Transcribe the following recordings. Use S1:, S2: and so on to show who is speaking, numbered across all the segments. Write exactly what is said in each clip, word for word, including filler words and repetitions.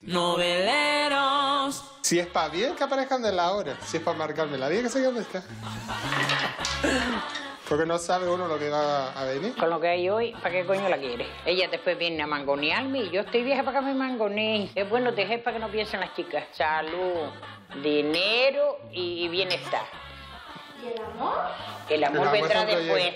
S1: Noveleros.
S2: Si es para bien, que aparezcan de la hora. Si es para marcarme la vida, que sé dónde está. Porque no sabe uno lo que va a venir.
S3: Con lo que hay hoy, ¿para qué coño la quiere? Ella después viene a mangonearme y yo estoy vieja para que me mangonee. Es bueno tejer para que no piensen las chicas. Salud, dinero y bienestar.
S4: ¿Y el amor?
S3: El amor, el amor vendrá después.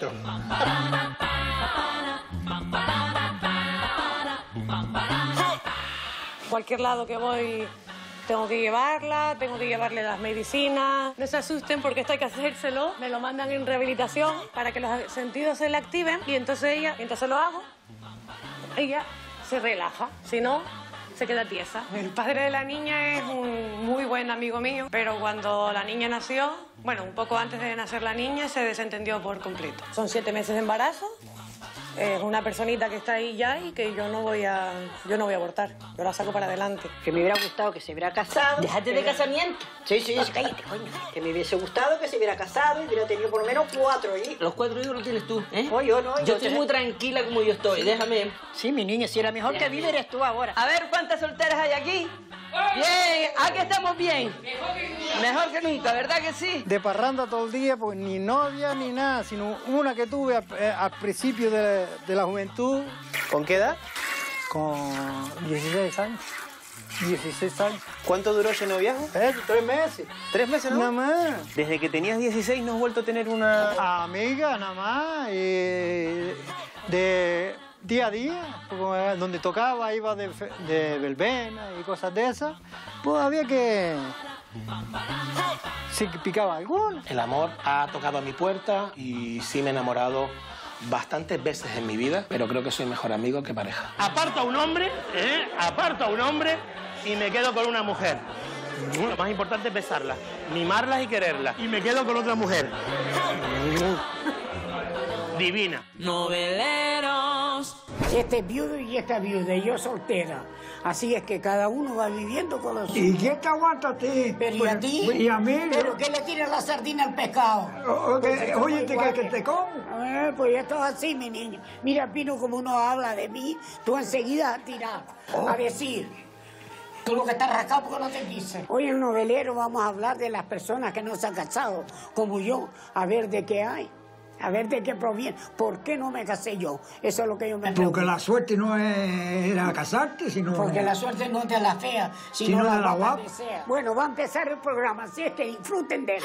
S5: Cualquier lado que voy tengo que llevarla, tengo que llevarle las medicinas. No se asusten porque esto hay que hacérselo. Me lo mandan en rehabilitación para que los sentidos se le activen y entonces ella, mientras se lo hago, ella se relaja. Si no, se queda tiesa. El padre de la niña es un muy buen amigo mío, pero cuando la niña nació, bueno, un poco antes de nacer la niña, se desentendió por completo. Son siete meses de embarazo. Es una personita que está ahí ya y que yo no voy a yo no voy a abortar. Yo la saco para adelante.
S3: Que me hubiera gustado que se hubiera casado.
S6: Déjate de casamiento.
S3: Sí, sí, cállate, coño.
S6: Que me hubiese gustado que se hubiera casado y hubiera tenido por lo menos cuatro hijos.
S7: Los cuatro hijos los tienes tú, ¿eh?
S6: No, yo no.
S7: Yo, yo estoy te... muy tranquila como yo estoy, déjame.
S6: Sí, mi niña, si era mejor yeah. que vive eres tú ahora.
S7: A ver, ¿cuántas solteras hay aquí? Bien, aquí estamos bien. Mejor que nunca. Mejor que nunca, ¿verdad que sí?
S8: De parranda todo el día, pues ni novia ni nada, sino una que tuve al, eh, al principio de, de la juventud.
S9: ¿Con qué edad?
S8: Con dieciséis años. dieciséis años.
S9: ¿Cuánto duró ese noviazgo?
S8: Eh, tres meses.
S9: ¿Tres meses no?
S8: Nada más.
S9: Desde que tenías dieciséis no has vuelto a tener una...
S8: Amiga, nada más. Y de día a día, donde tocaba, iba de, de verbena y cosas de esas, pues había que... Sí que picaba alguna.
S10: El amor ha tocado a mi puerta y sí me he enamorado bastantes veces en mi vida, pero creo que soy mejor amigo que pareja.
S11: Aparto a un hombre, ¿eh? Aparto a un hombre y me quedo con una mujer. Lo más importante es besarla, mimarlas y quererlas. Y me quedo con otra mujer. Divina.
S1: Noveleros.
S12: Este es viudo y esta es viuda y yo soltera. Así es que cada uno va viviendo con los...
S13: ¿Y qué te aguanta a ti?
S12: ¿Pero y a ti?
S13: ¿Y a mí?
S12: ¿Pero qué le tira la sardina al pescado?
S13: O, okay. Oye, ¿te que, que te como?
S12: Eh, pues esto es así, mi niño. Mira, Pino, como uno habla de mí, tú enseguida has tirado oh. a decir... Tú lo que estás rascado porque no te quise. Hoy en Novelero vamos a hablar de las personas que no se han casado, como yo, a ver de qué hay. A ver de qué proviene. ¿Por qué no me casé yo? Eso es lo que yo me pregunto.
S13: Porque la suerte no es, era casarte, sino...
S12: Porque la suerte no es de la fea, sino,
S13: sino
S12: la,
S13: de la guapa.
S12: Bueno, va a empezar el programa, así es que disfruten de él.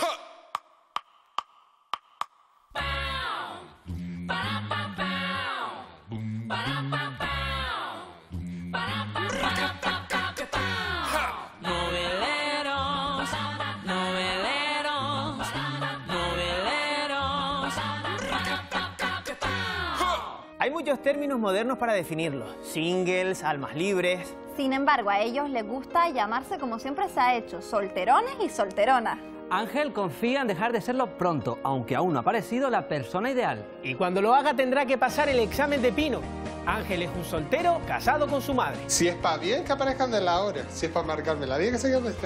S9: Hay muchos términos modernos para definirlos. Singles, almas libres...
S4: Sin embargo, a ellos les gusta llamarse como siempre se ha hecho, solterones y solteronas.
S14: Ángel confía en dejar de serlo pronto, aunque aún no ha aparecido la persona ideal.
S9: Y cuando lo haga tendrá que pasar el examen de Pino. Ángel es un soltero casado con su madre.
S2: Si es para bien, que aparezcan de la hora. Si es para marcarme la vida, que sé dónde está.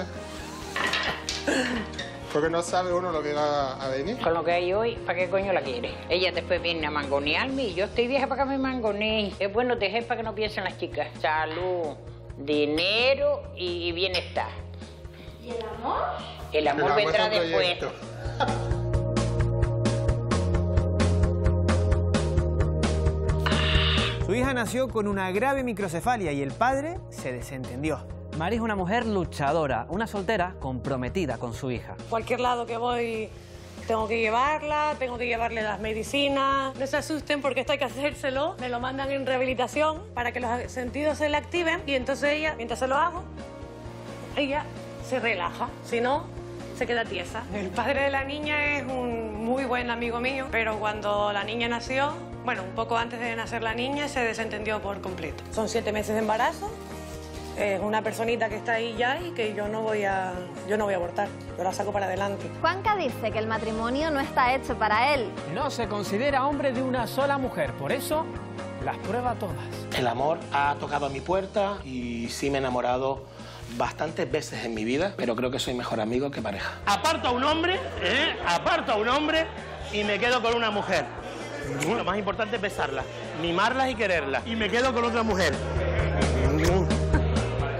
S2: Porque no sabe uno lo que va a venir.
S3: Con lo que hay hoy, ¿para qué coño la quiere? Ella después viene a mangonearme y yo estoy vieja para que me mangonee. Es bueno tejer para que no piensen las chicas. Salud, dinero y bienestar.
S4: ¿Y el amor?
S3: El amor, el amor vendrá después.
S9: Su hija nació con una grave microcefalia y el padre se desentendió.
S14: Mari es una mujer luchadora, una soltera comprometida con su hija.
S5: Cualquier lado que voy tengo que llevarla, tengo que llevarle las medicinas. No se asusten porque esto hay que hacérselo. Me lo mandan en rehabilitación para que los sentidos se le activen y entonces ella, mientras se lo hago, ella se relaja. Si no, se queda tiesa. El padre de la niña es un muy buen amigo mío, pero cuando la niña nació, bueno, un poco antes de nacer la niña, se desentendió por completo. Son siete meses de embarazo. Es una personita que está ahí ya y que yo no voy a yo no voy a abortar, yo la saco para adelante.
S4: Juanca dice que el matrimonio no está hecho para él.
S9: No se considera hombre de una sola mujer, por eso las prueba todas.
S10: El amor ha tocado a mi puerta y sí me he enamorado bastantes veces en mi vida, pero creo que soy mejor amigo que pareja.
S11: Aparto a un hombre, ¿eh? Aparto a un hombre y me quedo con una mujer. Lo más importante es besarlas, mimarlas y quererlas. Y me quedo con otra mujer.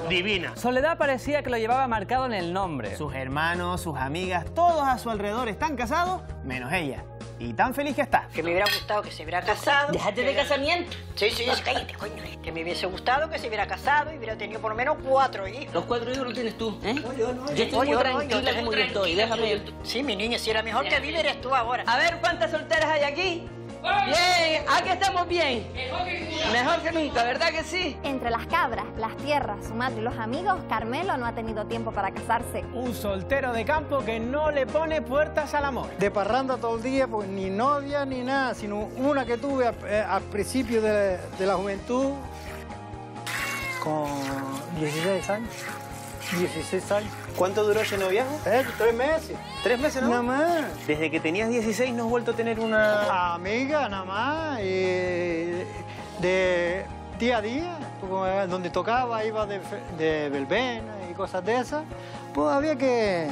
S11: divina.
S14: Soledad parecía que lo llevaba marcado en el nombre.
S9: Sus hermanos, sus amigas, todos a su alrededor están casados, menos ella. Y tan feliz que está.
S6: Que me hubiera gustado que se hubiera casado.
S7: Déjate de casamiento.
S6: Sí, sí, cállate, coño. Que me hubiese gustado que se hubiera casado y hubiera tenido por lo menos cuatro hijos.
S7: Los cuatro hijos los tienes tú, ¿eh?
S6: No, yo no.
S7: Yo estoy muy
S6: yo no,
S7: tranquila
S6: yo
S7: como yo estoy, déjame.
S6: Sí, mi niña, si era mejor que vivir eres tú ahora.
S7: A ver, ¿cuántas solteras hay aquí? Bien, aquí estamos bien. Mejor que nunca, ¿verdad que sí?
S4: Entre las cabras, las tierras, su madre y los amigos, Carmelo no ha tenido tiempo para casarse.
S9: Un soltero de campo que no le pone puertas al amor.
S8: De parranda todo el día, pues ni novia ni nada, sino una que tuve al, eh, al principio de, de la juventud, con dieciséis años. dieciséis años.
S9: ¿Cuánto duró ese noviazgo?
S8: Eh, tres meses.
S9: ¿Tres meses
S8: Nada
S9: nomás?
S8: más.
S9: Desde que tenías dieciséis no has vuelto a tener una...
S8: Amiga, nada más. Y de día a día, pues, donde tocaba, iba de, de verbena y cosas de esas, pues había que...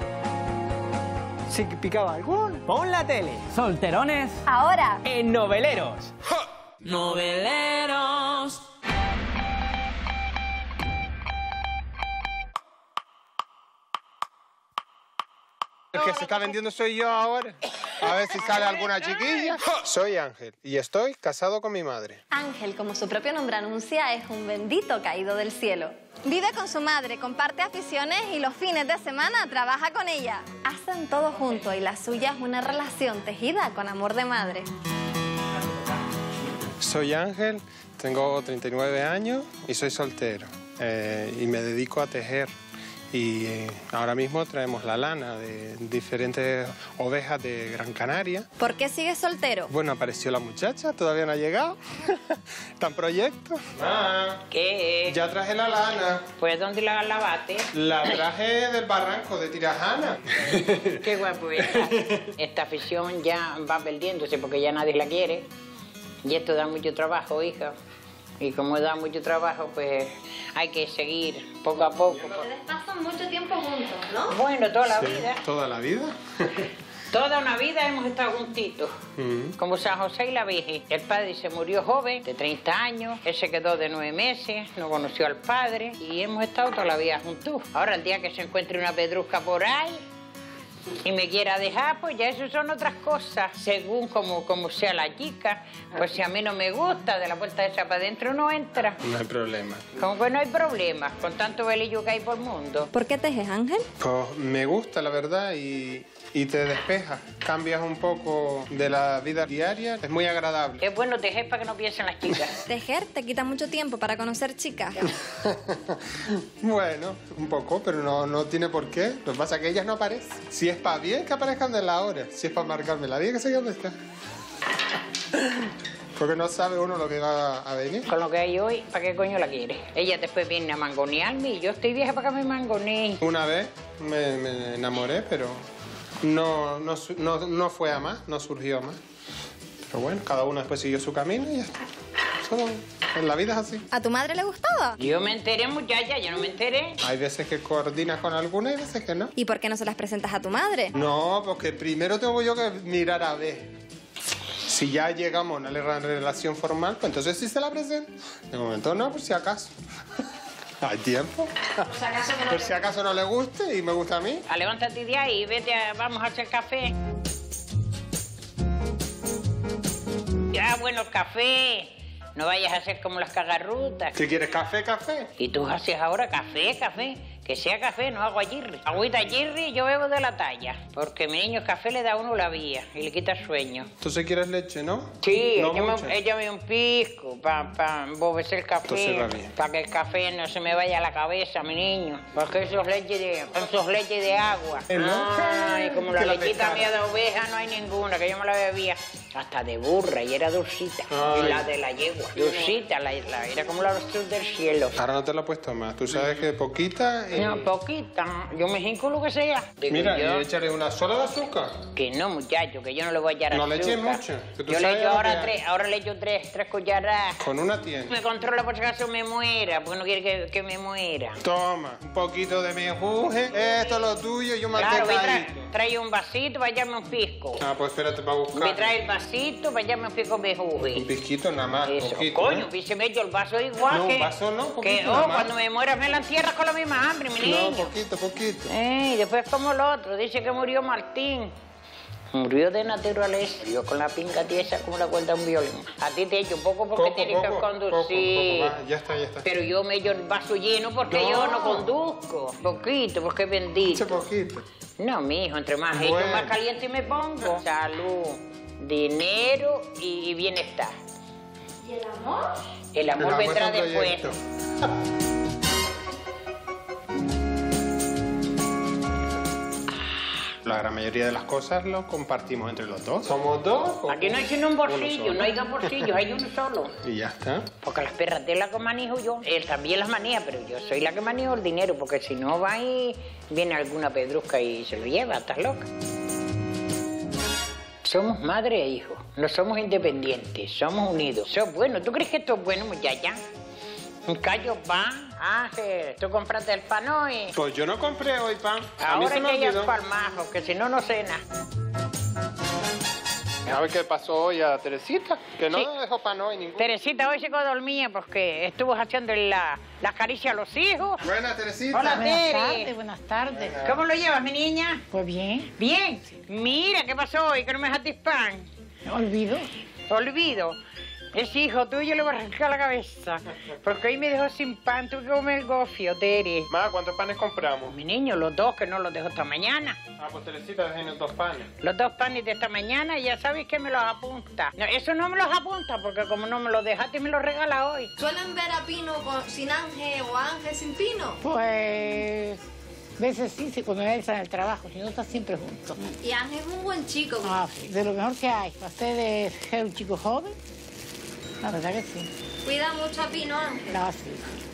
S8: Si picaba alguna.
S9: Pon la tele.
S14: Solterones.
S4: Ahora.
S9: En Noveleros.
S1: Noveleros.
S2: El que se está vendiendo soy yo ahora. A ver si sale alguna chiquilla. Soy Ángel y estoy casado con mi madre.
S4: Ángel, como su propio nombre anuncia, es un bendito caído del cielo. Vive con su madre, comparte aficiones y los fines de semana trabaja con ella. Hacen todo juntos y la suya es una relación tejida con amor de madre.
S2: Soy Ángel, tengo treinta y nueve años y soy soltero. Eh, y me dedico a tejer. Y eh, ahora mismo traemos la lana de diferentes ovejas de Gran Canaria.
S4: ¿Por qué sigues soltero?
S2: Bueno, apareció la muchacha, todavía no ha llegado. ¿Está en proyecto? Ah,
S3: ¿Qué?
S2: ya traje la lana.
S3: Pues, ¿dónde la lavaste?
S2: La traje del barranco de Tirajana.
S3: Qué guapo es. Esta afición ya va perdiéndose porque ya nadie la quiere. Y esto da mucho trabajo, hija. Y como da mucho trabajo, pues hay que seguir poco a poco.
S4: Ustedes pasan mucho tiempo juntos, ¿no?
S3: Bueno, toda la
S2: Sí,
S3: vida.
S2: ¿Toda la vida?
S3: Toda una vida hemos estado juntitos.
S2: Mm.
S3: Como San José y la Virgen. El padre se murió joven, de treinta años. Él se quedó de nueve meses, no conoció al padre. Y hemos estado toda la vida juntos. Ahora, el día que se encuentre una pedrusca por ahí y me quiera dejar, pues ya eso son otras cosas. Según como, como sea la chica, pues si a mí no me gusta, de la puerta esa para adentro no entra.
S2: No hay problema.
S3: Como que no hay problema, con tanto velillo que hay por el mundo.
S4: ¿Por qué tejes, Ángel?
S2: Pues me gusta, la verdad, y, y te despejas. Cambias un poco de la vida diaria. Es muy agradable.
S3: Es bueno tejer para que no piensen las chicas.
S4: Tejer te quita mucho tiempo para conocer chicas.
S2: Bueno, un poco, pero no, no tiene por qué. Lo que pasa es que ellas no aparecen. Si es para bien, que aparezcan de la hora. Si es para marcarme la vida, que se dónde está. Porque no sabe uno lo que va a venir.
S3: Con lo que hay hoy, ¿para qué coño la quiere? Ella después viene a mangonearme y yo estoy vieja para que me mangonee.
S2: Una vez me, me enamoré, pero no, no, su- no, no fue a más, no surgió a más. Pero bueno, cada uno después siguió su camino y ya está. Solo en la vida es así.
S4: ¿A tu madre le gustaba?
S3: Yo me enteré, muchacha, yo no me enteré.
S2: Hay veces que coordinas con alguna y veces que no.
S4: ¿Y por qué no se las presentas a tu madre?
S2: No, porque primero tengo yo que mirar a ver. Si ya llegamos a una re- relación formal, pues entonces sí se la presento. De momento no, por si acaso. Hay tiempo.
S3: Por si acaso que no
S2: Por
S3: le-
S2: si acaso no le guste y me gusta a mí.
S3: Ah, levántate de ahí y vete a... vamos a hacer café. Ya, bueno, el café. No vayas a hacer como las cagarrutas.
S2: ¿Qué quieres? ¿Café, café?
S3: Y tú haces ahora café, café. Que sea café, no agua girri. Agüita girri yo bebo de la talla. Porque mi niño el café le da a uno la vía y le quita sueño.
S2: Entonces quieres leche, ¿no?
S3: Sí,
S2: no
S3: échame,
S2: mucha.
S3: échame un pisco para pa embobecer el
S2: Entonces
S3: café.
S2: va bien.
S3: Para que el café no se me vaya a la cabeza, mi niño. Porque eso es leche de, eso es leche de agua.
S2: ¿Eh, no?
S3: Ay, como la
S2: Que la
S3: lechita
S2: pescara.
S3: mía de oveja no hay ninguna, que yo me la bebía. Hasta de burra y era dulcita.
S2: Ay.
S3: Y la de la yegua. Dulcita, la, la- era como la luz del cielo.
S2: Ahora no te la he puesto más. Tú sabes que poquita... y-
S3: No, poquita. Yo me hinco lo que sea. Digo
S2: Mira,
S3: yo.
S2: y échale una sola de azúcar.
S3: Que no, muchacho, que yo no le voy a echar
S2: No le
S3: azúcar.
S2: eches mucho, que tú
S3: Yo le
S2: sabes
S3: echo
S2: lo
S3: ahora
S2: que hay.
S3: tres, ahora le echo tres, tres cucharadas.
S2: Con una tiene.
S3: Me controla por si acaso me muera, porque no quiere que, que me muera.
S2: Toma, un poquito de mi juje. Esto es lo tuyo y yo
S3: Claro, ve,
S2: mantecadito.
S3: trae, trae un vasito para echarme un pisco.
S2: Ah, pues espérate para buscar.
S3: Me trae el vasito, para allá me fui con mi juguete.
S2: Un pisquito nada más,
S3: Eso,
S2: poquito,
S3: coño,
S2: ¿eh?
S3: y se me dio el vaso igual
S2: No,
S3: que...
S2: un vaso no, poquito
S3: que,
S2: nada
S3: oh,
S2: más.
S3: cuando me muera me la entierras con la misma hambre, mi niño.
S2: No, poquito, poquito.
S3: Eh, y después como el otro, dice que murió Martín. Murió de naturaleza. Murió con la pinga tiesa como la cuerda de un violín. A ti te echo un poco porque
S2: Poco,
S3: tienes
S2: poco,
S3: que conducir.
S2: poco, poco más. Ya está, ya está.
S3: Pero yo me echo el vaso lleno porque
S2: No.
S3: yo no conduzco. Poquito, porque es bendito.
S2: Echa poquito.
S3: No, mijo, entre más
S2: Bueno.
S3: echo, más caliente me pongo. Salud, dinero y bienestar.
S4: ¿Y el amor?
S3: El amor
S2: El amor
S3: vendrá
S2: es un
S3: después.
S2: proyecto. La gran mayoría de las cosas lo compartimos entre los dos. ¿Somos dos? o-
S3: Aquí no hay sino un
S2: uno
S3: bolsillo,
S2: solo?
S3: no hay dos bolsillos, hay uno solo.
S2: Y ya está.
S3: Porque las perras de la que manejo yo, él también las maneja, pero yo soy la que manejo el dinero, porque si no va y viene alguna pedrusca y se lo lleva, estás loca. Somos madre e hijo, no somos independientes, somos unidos. Eso es bueno, ¿tú crees que esto es bueno, muchacha? Un callo pan, Ángel, tú compraste el pan hoy.
S2: Pues yo no compré hoy pan. A mí
S3: Ahora
S2: se
S3: es
S2: me
S3: que ella es
S2: olvidó.
S3: palmajo, que si no, no cena.
S2: A ver qué pasó hoy a Teresita, que no
S3: Sí.
S2: dejó pan hoy ningún.
S3: Teresita hoy se quedó dormida porque estuvo haciendo la, la caricia a los hijos.
S2: Buena, Teresita.
S3: Hola,
S12: Buenas
S3: Tere.
S12: tardes, buenas tardes.
S3: ¿Cómo lo llevas, mi niña?
S12: Pues bien.
S3: Bien. Mira, ¿qué pasó hoy? Que no me dejaste pan.
S12: Olvido.
S3: Olvido. Ese hijo tuyo le va a arrancar la cabeza. Porque hoy me dejó sin pan, tuve que comer el gofio, Tere.
S2: Ma, ¿cuántos panes compramos?
S3: Mi niño, los dos, que no los dejo esta mañana.
S2: Ah, pues Teresita, déjenos dos panes.
S3: Los dos panes de esta mañana, ya sabes que me los apunta. No, eso no me los apunta, porque como no me los dejaste, me los regala hoy.
S4: ¿Suelen ver a Pino con- sin Ángel o a Ángel sin Pino?
S12: Pues... veces sí, sí, cuando él está en el trabajo, si no está siempre juntos.
S4: Y Ángel es un buen chico.
S12: Ah, sí, de lo mejor que hay. Para ser, ser un chico joven, la verdad que sí.
S4: Cuida mucho a Pino, Ángel.
S12: No, sí.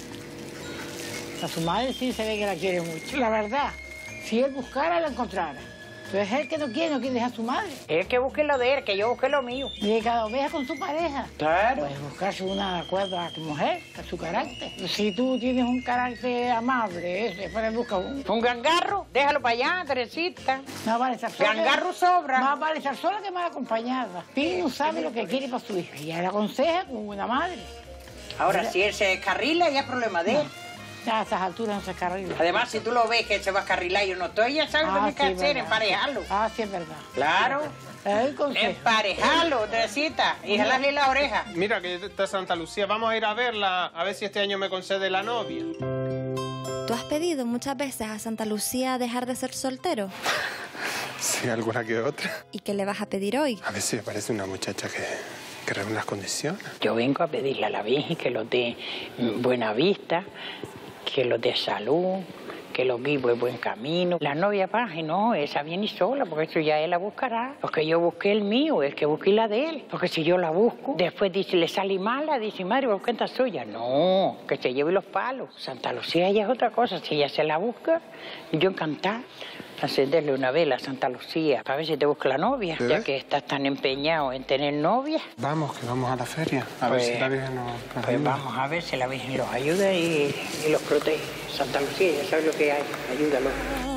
S12: A su madre sí se ve que la quiere mucho. La verdad, si él buscara, la encontrara. Pero es él que no quiere, no quiere dejar a su madre.
S3: Él que busque lo de él, que yo busque lo mío.
S12: Y cada oveja con su pareja.
S3: Claro.
S12: Pues buscarse una acuerdo a tu mujer, a su carácter. Si tú tienes un carácter amable, ese, pues busca un...
S3: Un gangarro, déjalo para allá, Teresita.
S12: No vale estar sola.
S3: Gangarro sobra.
S12: Más vale estar sola que mal acompañada. Pino sabe lo que quiere para su hija. Y ella le aconseja como una madre.
S3: Ahora, si él se descarrila, ya es problema de él.
S12: Ya a estas alturas no se carrila.
S3: Además, si tú lo ves que él se va a carrilar y yo no estoy, ya sabes lo que hay que
S12: sí,
S3: hacer,
S12: verdad.
S3: emparejarlo.
S12: Ah, sí, es verdad.
S3: Claro.
S12: Le doy consejo.
S3: Emparejarlo, Teresita, y jalarle la oreja.
S2: Mira que está Santa Lucía, vamos a ir a verla, a ver si este año me concede la novia.
S4: ¿Tú has pedido muchas veces a Santa Lucía dejar de ser soltero?
S2: Sí, alguna que otra.
S4: ¿Y qué le vas a pedir hoy?
S2: A ver si me parece una muchacha que, que reúne las condiciones.
S3: Yo vengo a pedirle a la Virgen que los dé buena vista, que los dé salud, que los guíe por buen camino. La novia paje, no, esa viene sola, porque eso ya él la buscará. Porque yo busqué el mío, el que busqué la de él. Porque si yo la busco, después dice, le sale mala, dice, madre, ¿por qué está suya? No, que se lleve los palos. Santa Lucía ya es otra cosa, si ella se la busca, yo encantada. Encenderle una vela a Santa Lucía, para ver si te busca la novia,
S2: ¿Sí?
S3: ya que estás tan empeñado en tener novia.
S2: Vamos, que vamos a la feria, a ver
S3: Pues-
S2: si la Virgen nos, nos
S3: Pues
S2: ayuda.
S3: vamos a ver si la Virgen los ayuda y, y los protege. Santa Lucía, ya sabes lo que hay, ayúdalo.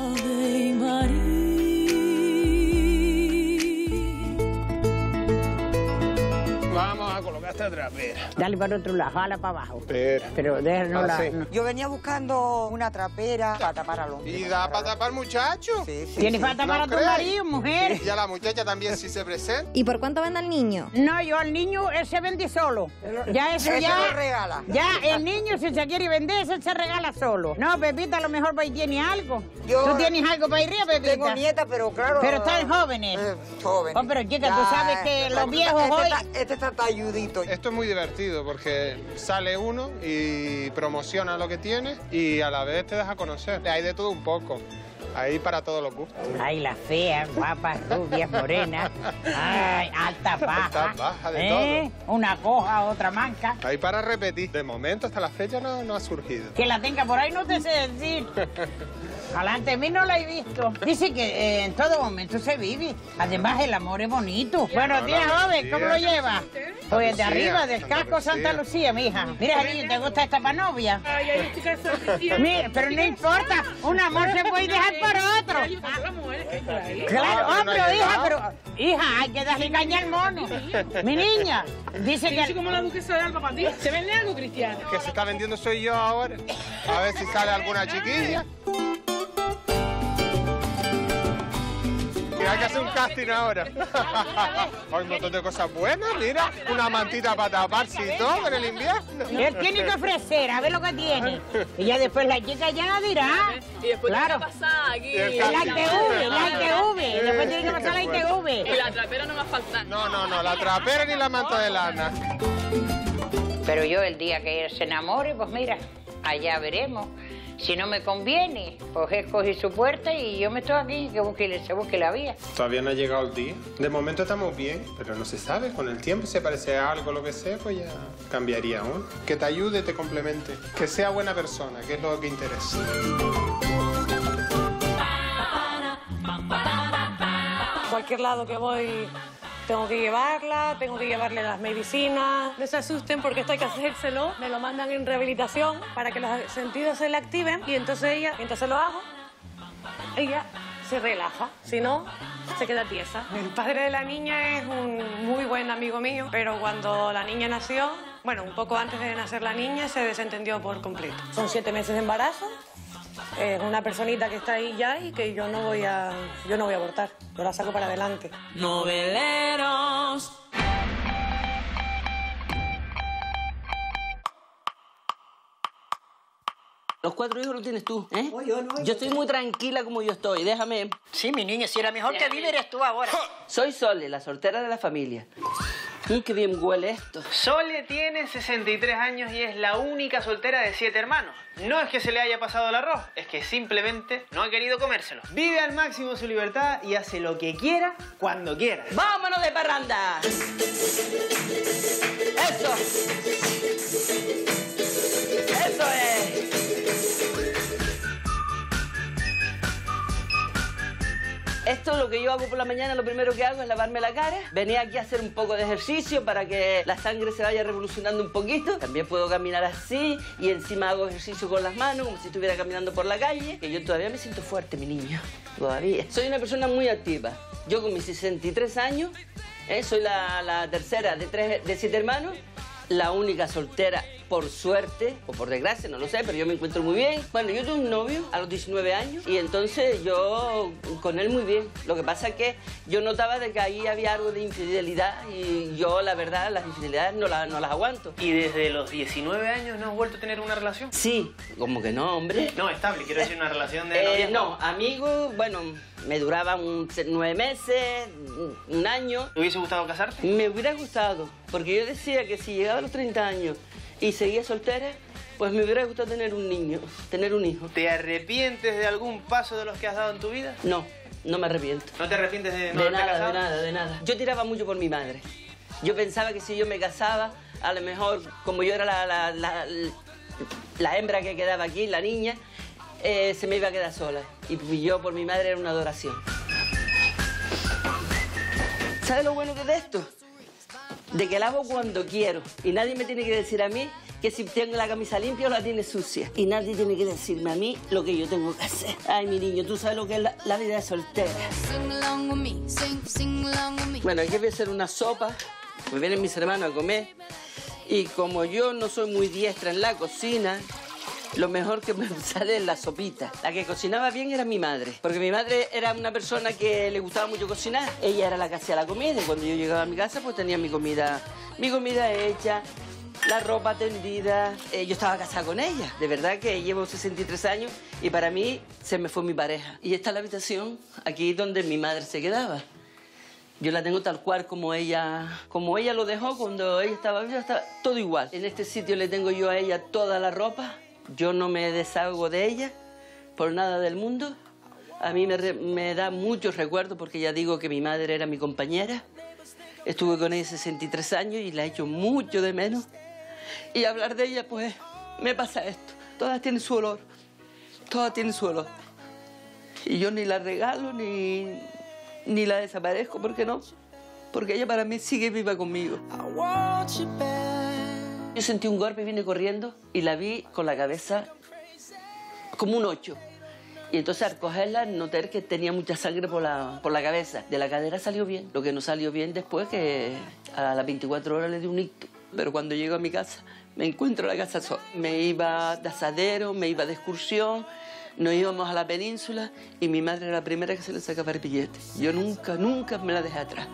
S2: Vamos a colocar esta trapera.
S3: Dale para otro lado, jala para abajo.
S2: Espera.
S3: Pero déjanos
S2: Ah,
S3: la...
S2: sí.
S3: no.
S15: Yo venía buscando una trapera para tapar al hombre.
S2: ¿Y da para tapar muchacho?
S15: Sí, sí.
S3: ¿Tienes para tapar
S2: ¿No
S3: a tu
S2: crees?
S3: marido, mujer?
S2: Y a la muchacha también si se presenta.
S4: ¿Y por cuánto vende al niño?
S3: No, yo al niño, él se vende solo. Ya eso
S15: Ese
S3: ya...
S15: lo regala.
S3: Ya el niño, si se quiere vender, ese se regala solo. No, Pepita, a lo mejor va y tiene algo.
S15: Yo-
S3: ¿Tú tienes algo para ir arriba, Pepita?
S15: Tengo nieta, pero claro.
S3: Pero están jóvenes.
S15: Eh, jóvenes.
S3: Oh, pero chica, tú sabes que
S15: este
S3: los
S15: está-
S3: viejos
S15: este
S3: hoy...
S15: Está, este está talludito.
S2: Esto es muy divertido porque sale uno y promociona lo que tiene y a la vez te deja conocer. Hay de todo un poco. Hay para todos los gustos.
S3: Ay, las feas, guapas, rubias, morenas. Ay, alta, baja.
S2: Alta, baja, de
S3: ¿Eh? Una coja, otra manca.
S2: Hay para repetir. De momento, hasta la fecha no, no ha surgido.
S3: Que la tenga por ahí no te sé decir. Alante de mí no la he visto. Dice que eh, en todo momento se vive. Además, el amor es bonito. Buenos días, joven. ¿Cómo lo lleva? Pues de
S2: Lucía,
S3: arriba, del
S2: Santa
S3: casco Santa Lucía, mija. Mira, niño, ¿te gusta esta para novia?
S5: Ay, ay, estoy casada, Cristina.
S3: Mira, pero no importa, un amor se puede dejar por otro. Claro,
S2: Ah, pero no
S3: hombre,
S2: ha
S3: hija,
S2: llegado.
S3: pero... Hija, hay que darle caña al mono. Mi niña, dice que...
S5: Dice como la duquesa de Alba para ti. ¿Se vende algo, Cristiana?
S2: Que se está vendiendo soy yo ahora. A ver si sale alguna chiquilla. Que hay que hacer un casting ahora. Hay un montón de cosas buenas, mira. Una mantita para taparse y todo en el invierno.
S3: Él tiene que ofrecer, a ver lo que tiene. Y ya después la chica ya dirá.
S5: Y después
S3: Claro.
S5: tiene que pasar aquí.
S2: Y el
S3: La
S2: casting.
S3: I T V, la I T V. Después tiene que pasar la I T V.
S5: Y la trapera no va a faltar.
S2: No, no, no, la trapera ni la manta de lana.
S3: Pero yo el día que él se enamore, pues mira, allá veremos. Si no me conviene, pues él coge su puerta y yo me estoy aquí, que busque, se busque la vía.
S2: Todavía no ha llegado el día. De momento estamos bien, pero no se sabe. Con el tiempo, si aparece algo, lo que sea, pues ya cambiaría aún. Que te ayude, te complemente. Que sea buena persona, que es lo que interesa.
S5: Cualquier lado que voy tengo que llevarla, tengo que llevarle las medicinas. No se asusten porque esto hay que hacérselo. Me lo mandan en rehabilitación para que los sentidos se le activen y entonces ella, mientras se lo hago, ella se relaja. Si no, se queda tiesa. El padre de la niña es un muy buen amigo mío, pero cuando la niña nació, bueno, un poco antes de nacer la niña, se desentendió por completo. Son siete meses de embarazo. Es una personita que está ahí ya y que yo no voy a, yo no voy a abortar. Yo la saco para adelante.
S1: Noveleros.
S7: Los cuatro hijos los tienes tú, ¿eh? Yo estoy muy tranquila como yo estoy, déjame.
S6: Sí, mi niña, si era mejor que vive eres tú ahora.
S7: Soy Sole, la soltera de la familia. Mm, qué bien huele esto.
S9: Sole tiene sesenta y tres años y es la única soltera de siete hermanos. No es que se le haya pasado el arroz, es que simplemente no ha querido comérselo. Vive al máximo su libertad y hace lo que quiera, cuando quiera.
S7: ¡Vámonos de parranda! ¡Eso! ¡Eso es! Esto es lo que yo hago por la mañana, lo primero que hago es lavarme la cara. Venía aquí a hacer un poco de ejercicio para que la sangre se vaya revolucionando un poquito. También puedo caminar así y encima hago ejercicio con las manos, como si estuviera caminando por la calle. Que yo todavía me siento fuerte, mi niño. Todavía. Soy una persona muy activa. Yo con mis sesenta y tres años, eh, soy la, la tercera de, tres, de siete hermanos. La única soltera, por suerte, o por desgracia, no lo sé, pero yo me encuentro muy bien. Bueno, yo tuve un novio a los diecinueve años y entonces yo con él muy bien. Lo que pasa es que yo notaba de que ahí había algo de infidelidad y yo, la verdad, las infidelidades no, la, no las aguanto.
S9: ¿Y desde los diecinueve años no has vuelto a tener una relación?
S7: Sí, como que no, hombre.
S9: No, estable, quiero decir una relación de
S7: Eh,
S9: noviazgo.
S7: no, amigos, bueno, me duraban un- nueve meses, un año.
S9: ¿Te hubiese gustado casarte?
S7: Me hubiera gustado, porque yo decía que si llegaba a los treinta años y seguía soltera, pues me hubiera gustado tener un niño, tener un hijo.
S9: ¿Te arrepientes de algún paso de los que has dado en tu vida?
S7: No, no me arrepiento.
S9: ¿No te arrepientes de no
S7: De
S9: haberte
S7: nada,
S9: casado?
S7: de nada, de nada. Yo tiraba mucho por mi madre. Yo pensaba que si yo me casaba, a lo mejor, como yo era la, la, la, la hembra que quedaba aquí, la niña, eh, se me iba a quedar sola. Y yo por mi madre era una adoración. ¿Sabes lo bueno que es de esto? De que la hago cuando quiero. Y nadie me tiene que decir a mí que si tengo la camisa limpia o la tiene sucia. Y nadie tiene que decirme a mí lo que yo tengo que hacer. Ay, mi niño, tú sabes lo que es la, la vida de soltera. Bueno, aquí voy a hacer una sopa. Me vienen mis hermanos a comer. Y como yo no soy muy diestra en la cocina, lo mejor que me sale es la sopita. La que cocinaba bien era mi madre, porque mi madre era una persona que le gustaba mucho cocinar. Ella era la que hacía la comida y cuando yo llegaba a mi casa pues tenía mi comida, mi comida hecha, la ropa tendida. Eh, yo estaba casada con ella. De verdad que llevo sesenta y tres años y para mí se me fue mi pareja. Y esta es la habitación, aquí donde mi madre se quedaba. Yo la tengo tal cual como ella, como ella lo dejó cuando ella estaba viva, estaba todo igual. En este sitio le tengo yo a ella toda la ropa. Yo no me deshago de ella por nada del mundo. A mí me, re, me da muchos recuerdos porque ya digo que mi madre era mi compañera. Estuve con ella sesenta y tres años y la echo mucho de menos. Y hablar de ella, pues, me pasa esto. Todas tienen su olor. Todas tienen su olor. Y yo ni la regalo ni, ni la desaparezco porque no. porque ella para mí sigue viva conmigo. Yo sentí un golpe y vine corriendo y la vi con la cabeza como un ocho. Y entonces al cogerla noté que tenía mucha sangre por la, por la cabeza. De la cadera salió bien. Lo que no salió bien después que a las veinticuatro horas le di un ictus. Pero cuando llego a mi casa me encuentro la casa sola. Me iba de asadero, me iba de excursión, nos íbamos a la península y mi madre era la primera que se le sacaba el billete. Yo nunca, nunca me la dejé atrás.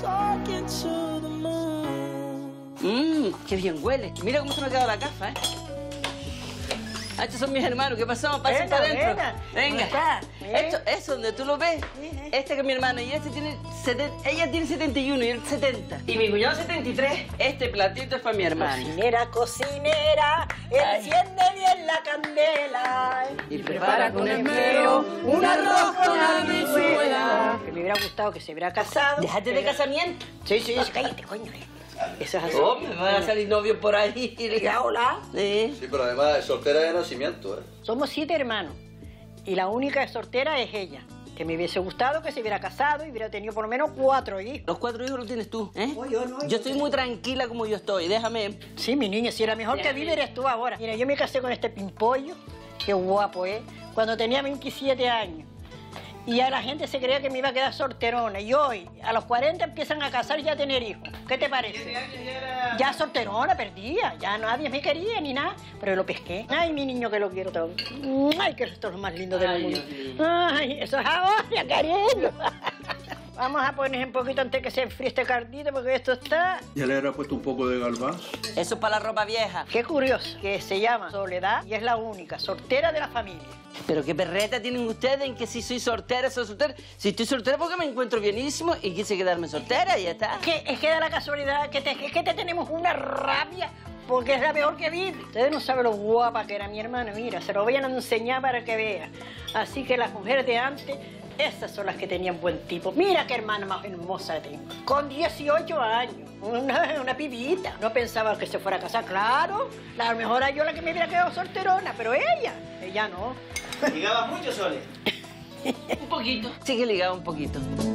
S7: Mmm, qué bien huele. Mira cómo se me ha quedado la gafa, ¿eh? Ah, estos son mis hermanos. ¿Qué pasó? Pasen para adentro. Venga. Esto, eso, donde tú lo ves. Este que es mi hermano. Y este tiene... setenta, ella tiene setenta y uno y él setenta. Y mi cuñado setenta y tres. Este platito es para mi hermano.
S6: Cocinera, cocinera, enciende bien la candela.
S7: Y prepara con esmero
S6: un arroz con habichuela. Que me hubiera gustado que se hubiera casado.
S7: Déjate de casamiento.
S6: Sí, sí, cállate, coño. Eso es así.
S7: Oh, me van a salir novios por ahí.
S6: Ya, hola.
S7: Sí.
S16: Sí, pero además es soltera de nacimiento, ¿eh?
S6: Somos siete hermanos. Y la única soltera es ella. Que me hubiese gustado que se hubiera casado y hubiera tenido por lo menos cuatro hijos.
S7: Los cuatro hijos los tienes tú, ¿eh?
S6: No, yo no.
S7: Yo estoy muy tranquila como yo estoy, déjame.
S6: Sí, mi niña, si era mejor que vive eres tú ahora. Mira, yo me casé con este pimpollo, qué guapo, ¿eh? Cuando tenía veintisiete años. Y ya la gente se creía que me iba a quedar solterona. Y hoy, a los cuarenta, empiezan a casar y ya a tener hijos. ¿Qué te parece? Ya solterona, perdía. Ya nadie me quería ni nada. Pero lo pesqué. Ay, mi niño, que lo quiero todo. Ay, que esto es lo más lindo del mundo. Ay, eso es ahora, cariño. Vamos a poner un poquito antes que se enfríe este cardito, porque esto está...
S16: ¿Ya le habrá puesto un poco de galván?
S7: Eso es para la ropa vieja.
S6: Qué curioso, que se llama Soledad y es la única soltera de la familia.
S7: Pero qué perreta tienen ustedes en que si soy soltera, soy soltera. Si estoy soltera porque me encuentro bienísimo y quise quedarme soltera y ya está.
S6: Que, es que da la casualidad que te, es que te tenemos una rabia porque es la mejor que vive. Ustedes no saben lo guapa que era mi hermana, mira, se lo voy a enseñar para que vean. Así que las mujeres de antes, esas son las que tenían buen tipo. Mira qué hermana más hermosa tengo. Con dieciocho años, una, una pibita. No pensaba que se fuera a casar, claro. A lo mejor era yo la que me hubiera quedado solterona, pero ella, ella no.
S9: ¿Ligabas mucho, Sole?
S7: Un poquito. Sí que ligaba un poquito.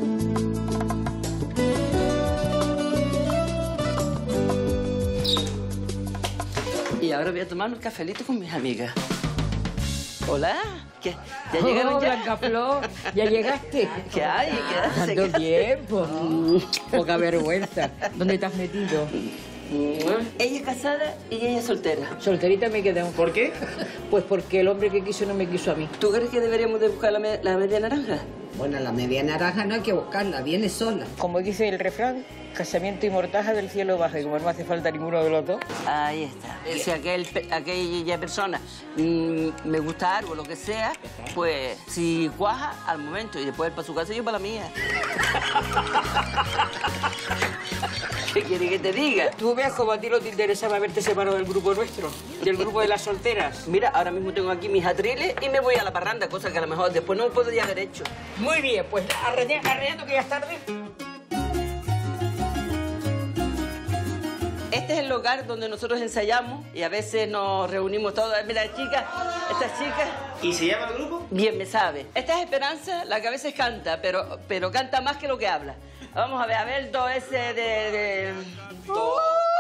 S7: Y ahora voy a tomar un cafelito con mis amigas. Hola. ¿Qué? ¿Ya llegaron
S17: oh,
S7: ya?
S17: Blanca Flor, ¿ya llegaste?
S7: ¿Qué hay? ¿Qué hace?
S17: Tanto tiempo. Poca vergüenza. ¿Dónde te has metido?
S7: Ella es casada y ella es soltera.
S17: Solterita me quedé.
S9: ¿Por qué?
S17: Pues porque el hombre que quiso no me quiso a mí.
S7: ¿Tú crees que deberíamos de buscar la, me la media naranja?
S17: Bueno, la media naranja no hay que buscarla, viene sola. Como dice el refrán, casamiento y mortaja del cielo baja, y como no hace falta ninguno de los dos.
S7: Ahí está. Si aquel, aquella persona mmm, me gusta algo, lo que sea, pues si cuaja al momento y después para su casa y yo para la mía. ¿Qué quiere que te diga?
S17: Tú ves como a ti no te interesaba haberte separado del grupo nuestro, del grupo de las solteras.
S7: Mira, ahora mismo tengo aquí mis atriles y me voy a la parranda, cosa que a lo mejor después no podría haber hecho.
S17: Muy bien, pues arreando que ya es tarde.
S7: Este es el lugar donde nosotros ensayamos y a veces nos reunimos todos. Mira, chicas, estas chicas...
S9: ¿Y se llama el grupo?
S7: Bien, me sabe. Esta es Esperanza, la que a veces canta, pero, pero canta más que lo que habla. Vamos a ver, a ver el do ese de... de... Do.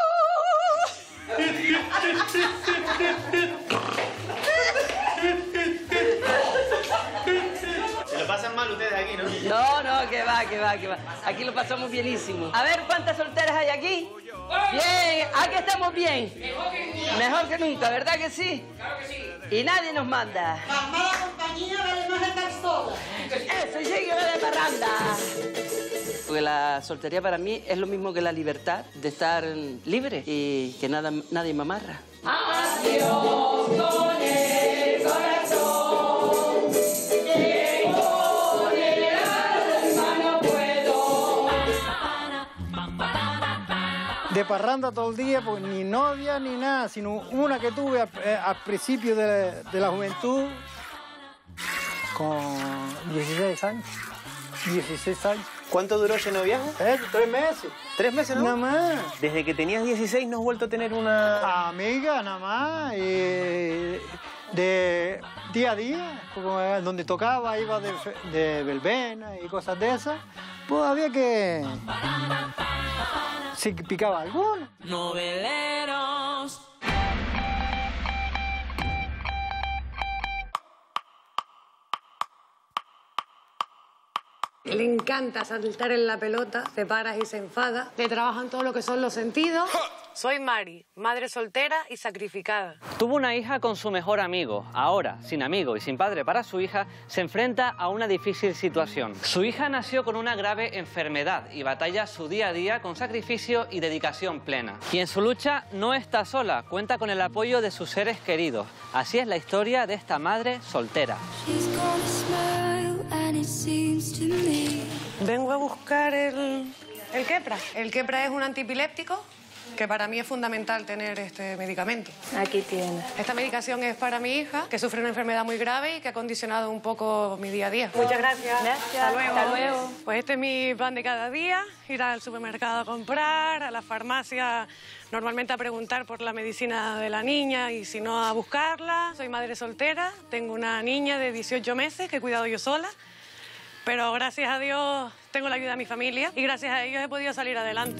S9: Se lo pasan mal ustedes aquí, ¿no?
S7: No, no, que va, que va, que va. Aquí lo pasamos bienísimo. A ver, ¿cuántas solteras hay aquí? Bien, aquí estamos bien. Mejor que nunca, ¿verdad que sí? Claro que sí. Y nadie nos manda.
S6: La mala compañía vale más estar sola.
S7: Eso, llegue de parranda. Porque la soltería para mí es lo mismo que la libertad de estar libre y que nada, nadie me amarra.
S1: Adiós con el corazón, que con el alma no puedo.
S8: De parranda todo el día, pues ni novia ni nada, sino una que tuve al, eh, al principio de, de la juventud, con dieciséis años. dieciséis años.
S9: ¿Cuánto duró ese noviazgo?
S8: Eh, tres meses.
S9: ¿Tres meses, no?
S8: Nada más.
S9: Desde que tenías dieciséis no has vuelto a tener una...
S8: Amiga, nada más. Y de día a día, como donde tocaba, iba de, de verbena y cosas de esas. Pues había que... si picaba alguno.
S1: Noveleros.
S5: Le encanta saltar en la pelota, se para y se enfada. Le trabajan todo lo que son los sentidos. Soy Mari, madre soltera y sacrificada.
S14: Tuvo una hija con su mejor amigo. Ahora, sin amigo y sin padre para su hija, se enfrenta a una difícil situación. Su hija nació con una grave enfermedad y batalla su día a día con sacrificio y dedicación plena. Y en su lucha no está sola, cuenta con el apoyo de sus seres queridos. Así es la historia de esta madre soltera.
S5: Vengo a buscar el, el Keppra. El Keppra es un antiepiléptico que para mí es fundamental tener este medicamento. Aquí tiene. Esta medicación es para mi hija, que sufre una enfermedad muy grave y que ha condicionado un poco mi día a día. Muchas gracias.
S4: Gracias.
S5: Hasta luego.
S4: Hasta luego.
S5: Pues este es mi plan de cada día, ir al supermercado a comprar, a la farmacia normalmente a preguntar por la medicina de la niña y si no a buscarla. Soy madre soltera, tengo una niña de dieciocho meses que he cuidado yo sola. Pero gracias a Dios tengo la ayuda de mi familia y gracias a ellos he podido salir adelante.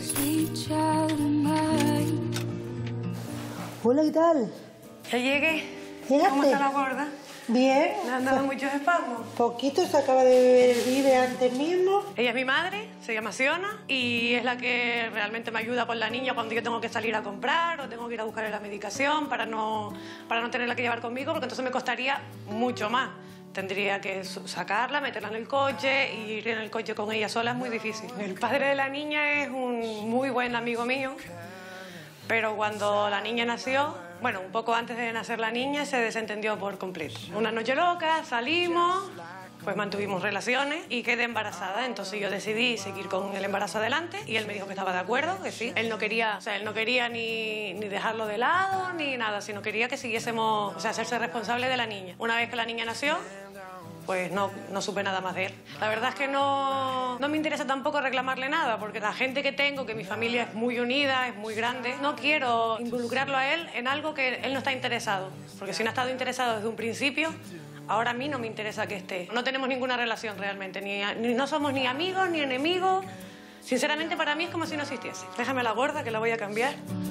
S18: Hola, ¿qué tal?
S5: Ya llegué.
S18: ¿Llegaste?
S5: ¿Cómo está la gorda?
S18: Bien.
S5: ¿Le han dado muchos espasmos?
S18: Poquito, se acaba de beber el Vive antes mismo.
S5: Ella es mi madre, se llama Siona y es la que realmente me ayuda con la niña cuando yo tengo que salir a comprar o tengo que ir a buscar la medicación para no, para no tenerla que llevar conmigo porque entonces me costaría mucho más. Tendría que sacarla, meterla en el coche y ir en el coche con ella sola es muy difícil. El padre de la niña es un muy buen amigo mío, pero cuando la niña nació, bueno, un poco antes de nacer la niña, se desentendió por completo. Una noche loca, salimos, pues mantuvimos relaciones y quedé embarazada. Entonces yo decidí seguir con el embarazo adelante y él me dijo que estaba de acuerdo, que sí. Él no quería, o sea, él no quería ni, ni dejarlo de lado ni nada, sino quería que siguiésemos, o sea, hacerse responsable de la niña. Una vez que la niña nació, pues no, no supe nada más de él. La verdad es que no, no me interesa tampoco reclamarle nada, porque la gente que tengo, que mi familia es muy unida, es muy grande, no quiero involucrarlo a él en algo que él no está interesado. Porque si no ha estado interesado desde un principio, ahora a mí no me interesa que esté. No tenemos ninguna relación realmente, ni, ni no somos ni amigos ni enemigos. Sinceramente para mí es como si no existiese. Déjame la gorda que la voy a cambiar.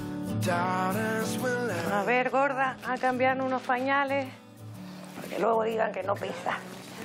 S5: A ver, gorda, a cambiar unos pañales, porque luego digan que no pesa.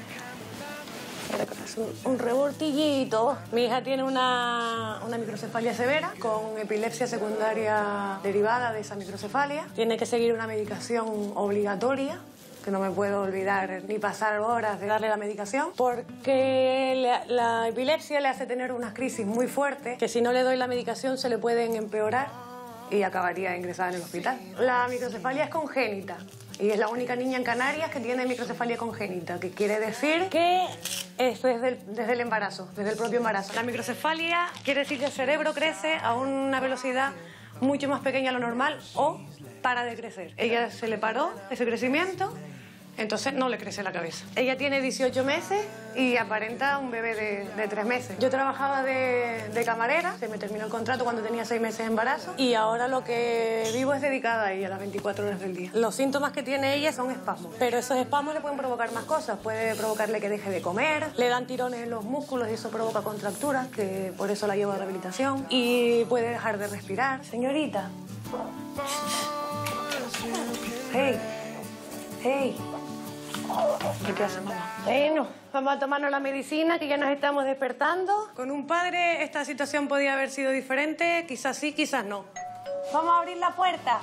S5: Un, un revoltillito. Mi hija tiene una, una microcefalia severa con epilepsia secundaria derivada de esa microcefalia. Tiene que seguir una medicación obligatoria, que no me puedo olvidar ni pasar horas de darle la medicación, porque la, la epilepsia le hace tener unas crisis muy fuertes que si no le doy la medicación se le pueden empeorar y acabaría ingresada en el hospital. La microcefalia es congénita y es la única niña en Canarias que tiene microcefalia congénita, que quiere decir que esto es desde el, desde el embarazo, desde el propio embarazo. La microcefalia quiere decir que el cerebro crece a una velocidad mucho más pequeña a lo normal o para de crecer. Ella se le paró ese crecimiento, entonces no le crece la cabeza. Ella tiene dieciocho meses y aparenta un bebé de, de tres meses. Yo trabajaba de, de camarera, se me terminó el contrato cuando tenía seis meses de embarazo y ahora lo que vivo es dedicada a ella las veinticuatro horas del día. Los síntomas que tiene ella son espasmos, pero esos espasmos le pueden provocar más cosas. Puede provocarle que deje de comer, le dan tirones en los músculos y eso provoca contracturas, que por eso la llevo a rehabilitación, y puede dejar de respirar. Señorita. Hey, hey. ¿Qué te hace, mamá? Bueno, vamos a tomarnos la medicina, que ya nos estamos despertando. Con un padre esta situación podía haber sido diferente, quizás sí, quizás no. Vamos a abrir la puerta.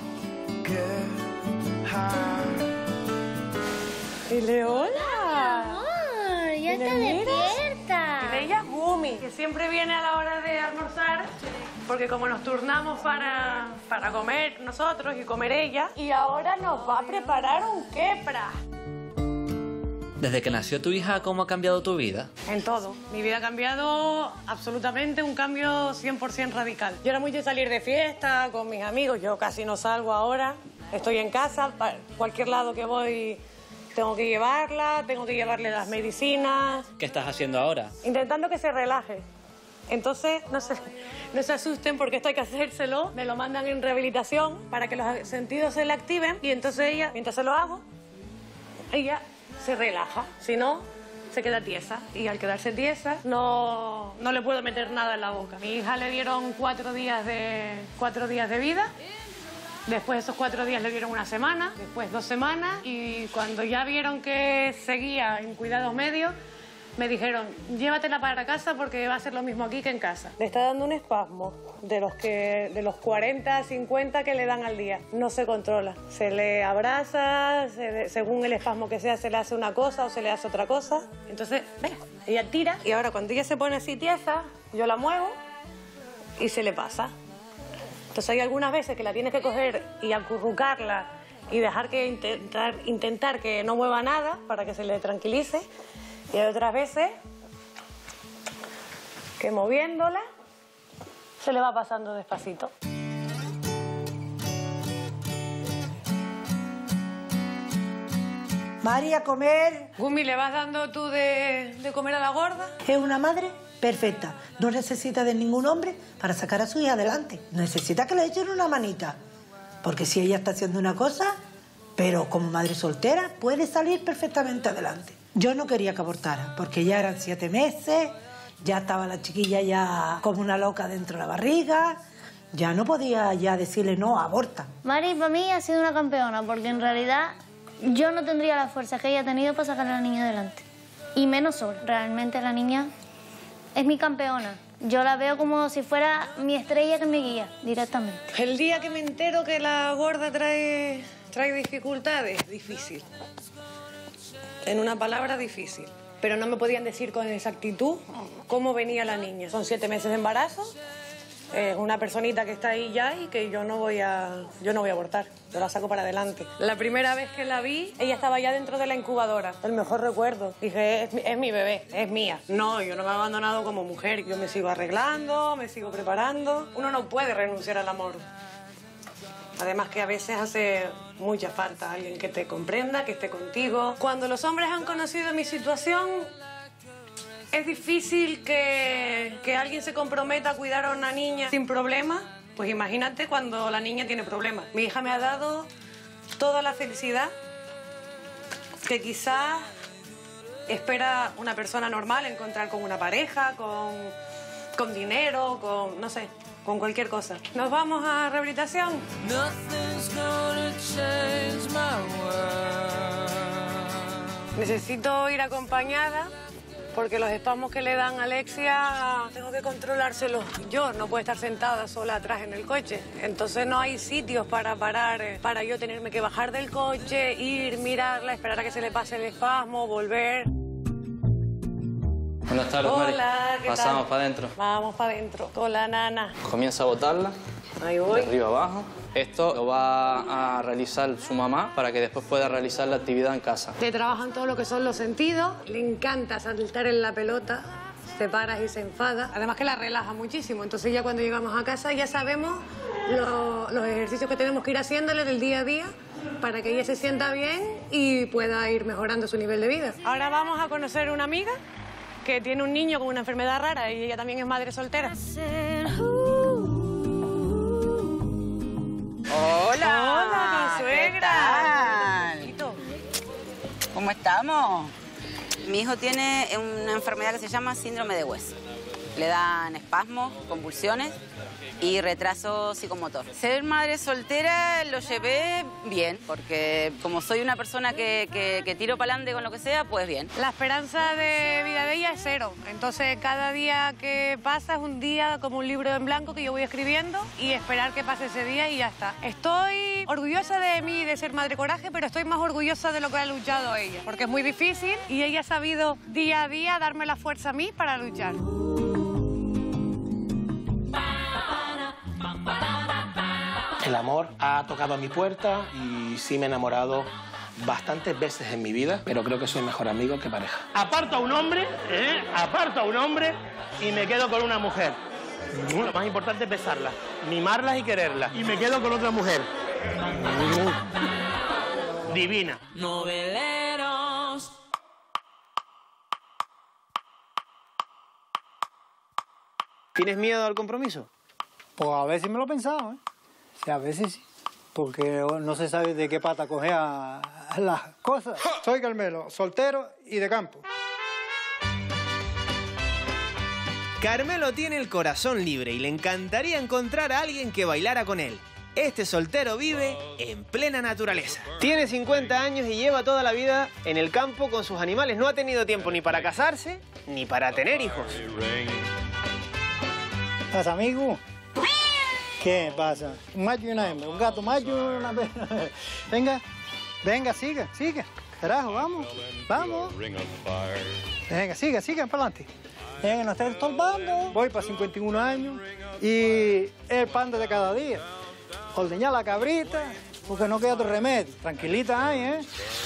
S5: Dile hola.
S4: Amor, ya te despierta.
S5: Y ella, Gumi, que siempre viene a la hora de almorzar, porque como nos turnamos para, para comer nosotros y comer ella, y ahora nos va a preparar un Keppra.
S14: Desde que nació tu hija, ¿cómo ha cambiado tu vida?
S5: En todo. Mi vida ha cambiado absolutamente, un cambio cien por ciento radical. Yo era muy de salir de fiesta con mis amigos, yo casi no salgo ahora. Estoy en casa, para cualquier lado que voy tengo que llevarla, tengo que llevarle las medicinas.
S14: ¿Qué estás haciendo ahora?
S5: Intentando que se relaje. Entonces, no se, no se asusten porque esto hay que hacérselo. Me lo mandan en rehabilitación para que los sentidos se le activen y entonces ella, mientras se lo hago, ella se relaja. Si no, se queda tiesa. Y al quedarse tiesa, no, no le puedo meter nada en la boca. A mi hija le dieron cuatro días de, cuatro días de vida. Después de esos cuatro días le dieron una semana, después dos semanas. Y cuando ya vieron que seguía en cuidados medios, me dijeron, llévatela para casa porque va a ser lo mismo aquí que en casa. Le está dando un espasmo de los, que, de los cuarenta, cincuenta que le dan al día. No se controla. Se le abraza, se, según el espasmo que sea, se le hace una cosa o se le hace otra cosa. Entonces, venga, ella tira y ahora cuando ella se pone así tiesa, yo la muevo y se le pasa. Entonces hay algunas veces que la tienes que coger y acurrucarla y dejar que intentar, intentar que no mueva nada para que se le tranquilice. Y hay otras veces que moviéndola se le va pasando despacito.
S18: Mari, a comer.
S5: Gumi, ¿le vas dando tú de, de comer a la gorda?
S18: Es una madre perfecta. No necesita de ningún hombre para sacar a su hija adelante. Necesita que le echen una manita. Porque si ella está haciendo una cosa, pero como madre soltera puede salir perfectamente adelante. Yo no quería que abortara, porque ya eran siete meses, ya estaba la chiquilla ya como una loca dentro de la barriga, ya no podía ya decirle no, aborta.
S19: Mari para mí ha sido una campeona, porque en realidad yo no tendría la fuerza que ella ha tenido para sacar a la niña adelante. Y menos sola. Realmente la niña es mi campeona. Yo la veo como si fuera mi estrella que me guía directamente.
S5: El día que me entero que la gorda trae, trae dificultades, difícil. En una palabra, difícil. Pero no me podían decir con exactitud cómo venía la niña. Son siete meses de embarazo, es una personita que está ahí ya y que yo no voy a, yo no voy a abortar. Yo la saco para adelante. La primera vez que la vi, ella estaba ya dentro de la incubadora. El mejor recuerdo. Dije, es, es mi bebé, es mía. No, yo no me he abandonado como mujer. Yo me sigo arreglando, me sigo preparando. Uno no puede renunciar al amor. Además que a veces hace mucha falta alguien que te comprenda, que esté contigo. Cuando los hombres han conocido mi situación, es difícil que, que alguien se comprometa a cuidar a una niña sin problema. Pues imagínate cuando la niña tiene problemas. Mi hija me ha dado toda la felicidad que quizás espera una persona normal encontrar con una pareja, con, con dinero, con, no sé, con cualquier cosa. ¿Nos vamos a rehabilitación? Necesito ir acompañada porque los espasmos que le dan a Alexia tengo que controlárselos. Yo no puedo estar sentada sola atrás en el coche. Entonces no hay sitios para parar, para yo tenerme que bajar del coche, ir, mirarla, esperar a que se le pase el espasmo, volver.
S14: Buenas tardes, Mari.
S5: Hola, ¿qué
S14: Pasamos
S5: tal?
S14: para adentro.
S5: Vamos para adentro. Con la nana.
S14: Comienza a botarla.
S5: Ahí voy.
S14: De arriba abajo. Esto lo va a realizar su mamá para que después pueda realizar la actividad en casa.
S5: Le trabajan todo lo que son los sentidos. Le encanta saltar en la pelota. Se para y se enfada. Además que la relaja muchísimo. Entonces ya cuando llegamos a casa ya sabemos lo, los ejercicios que tenemos que ir haciéndole del día a día para que ella se sienta bien y pueda ir mejorando su nivel de vida. Ahora vamos a conocer una amiga que tiene un niño con una enfermedad rara y ella también es madre soltera.
S15: Hola.
S5: Hola, consuegra.
S15: ¿Qué tal? ¿Cómo estamos? Mi hijo tiene una enfermedad que se llama síndrome de West. Le dan espasmos, convulsiones y retraso psicomotor. Ser madre soltera lo llevé bien, porque como soy una persona que, que, que tiro para adelante con lo que sea, pues bien.
S5: La esperanza de vida de ella es cero. Entonces, cada día que pasa es un día como un libro en blanco que yo voy escribiendo y esperar que pase ese día y ya está. Estoy orgullosa de mí, de ser madre coraje, pero estoy más orgullosa de lo que ha luchado ella, porque es muy difícil y ella ha sabido día a día darme la fuerza a mí para luchar.
S10: El amor ha tocado a mi puerta y sí me he enamorado bastantes veces en mi vida, pero creo que soy mejor amigo que pareja.
S11: Aparto a un hombre, ¿eh? Aparto a un hombre y me quedo con una mujer. Lo más importante es besarla, mimarlas y quererlas. Y me quedo con otra mujer. Divina.
S1: Noveleros.
S9: ¿Tienes miedo al compromiso?
S8: Pues a veces me lo he pensado, ¿eh? O sea, a veces sí. Porque no se sabe de qué pata coger a las cosas. Soy Carmelo, soltero y de campo.
S9: Carmelo tiene el corazón libre y le encantaría encontrar a alguien que bailara con él. Este soltero vive en plena naturaleza. Tiene cincuenta años y lleva toda la vida en el campo con sus animales. No ha tenido tiempo ni para casarse ni para tener hijos.
S8: ¿Qué pasa, amigo? ¿Qué pasa? Un macho y una hembra, un gato macho y una hembra. Venga, venga, siga, siga. Carajo, vamos, vamos. Venga, siga, siga, para adelante. Venga, no estés estorbando. Voy para cincuenta y uno años y el pan de cada día. Ordeñar la cabrita, porque no queda otro remedio. Tranquilita ahí, ¿eh?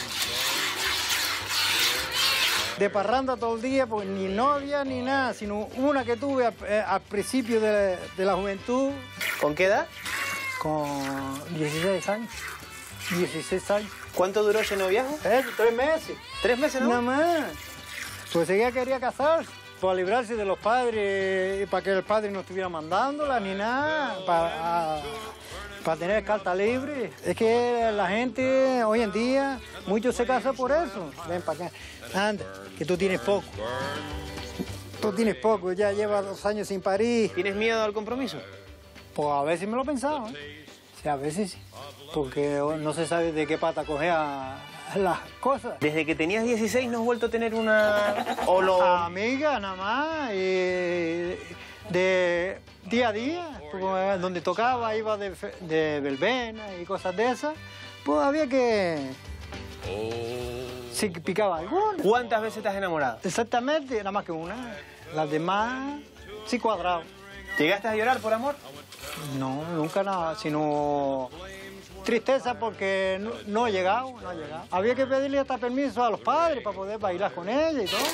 S8: De parranda todo el día, pues ni novia ni nada, sino una que tuve al, eh, al principio de, de la juventud.
S9: ¿Con qué edad?
S8: Con dieciséis años. dieciséis años.
S9: ¿Cuánto duró ese noviazgo?
S8: Eso, tres meses.
S9: ¿Tres meses, no?
S8: Nada más. Pues ella quería casarse, para librarse de los padres, para que el padre no estuviera mandándola ni nada, para, para tener carta libre. Es que la gente hoy en día, muchos se casan por eso. Ven para acá. Anda, que tú tienes poco. Tú tienes poco, ya llevas dos años sin parir.
S9: ¿Tienes miedo al compromiso?
S8: Pues a veces me lo he pensado, ¿eh? Sí, a veces sí. Porque no se sabe de qué pata cogea las cosas.
S9: ¿Desde que tenías dieciséis no has vuelto a tener una... o lo...
S8: amiga, nada más. Y de día a día, donde tocaba, iba de, de verbena y cosas de esas, pues había que... Si picaba alguna.
S9: ¿Cuántas veces te has enamorado?
S8: Exactamente, nada más que una. Las demás, sí cuadrado.
S9: ¿Llegaste a llorar por amor?
S8: No, nunca nada, sino tristeza porque no, no he llegado, no he llegado. Había que pedirle hasta permiso a los padres para poder bailar con ella y todo.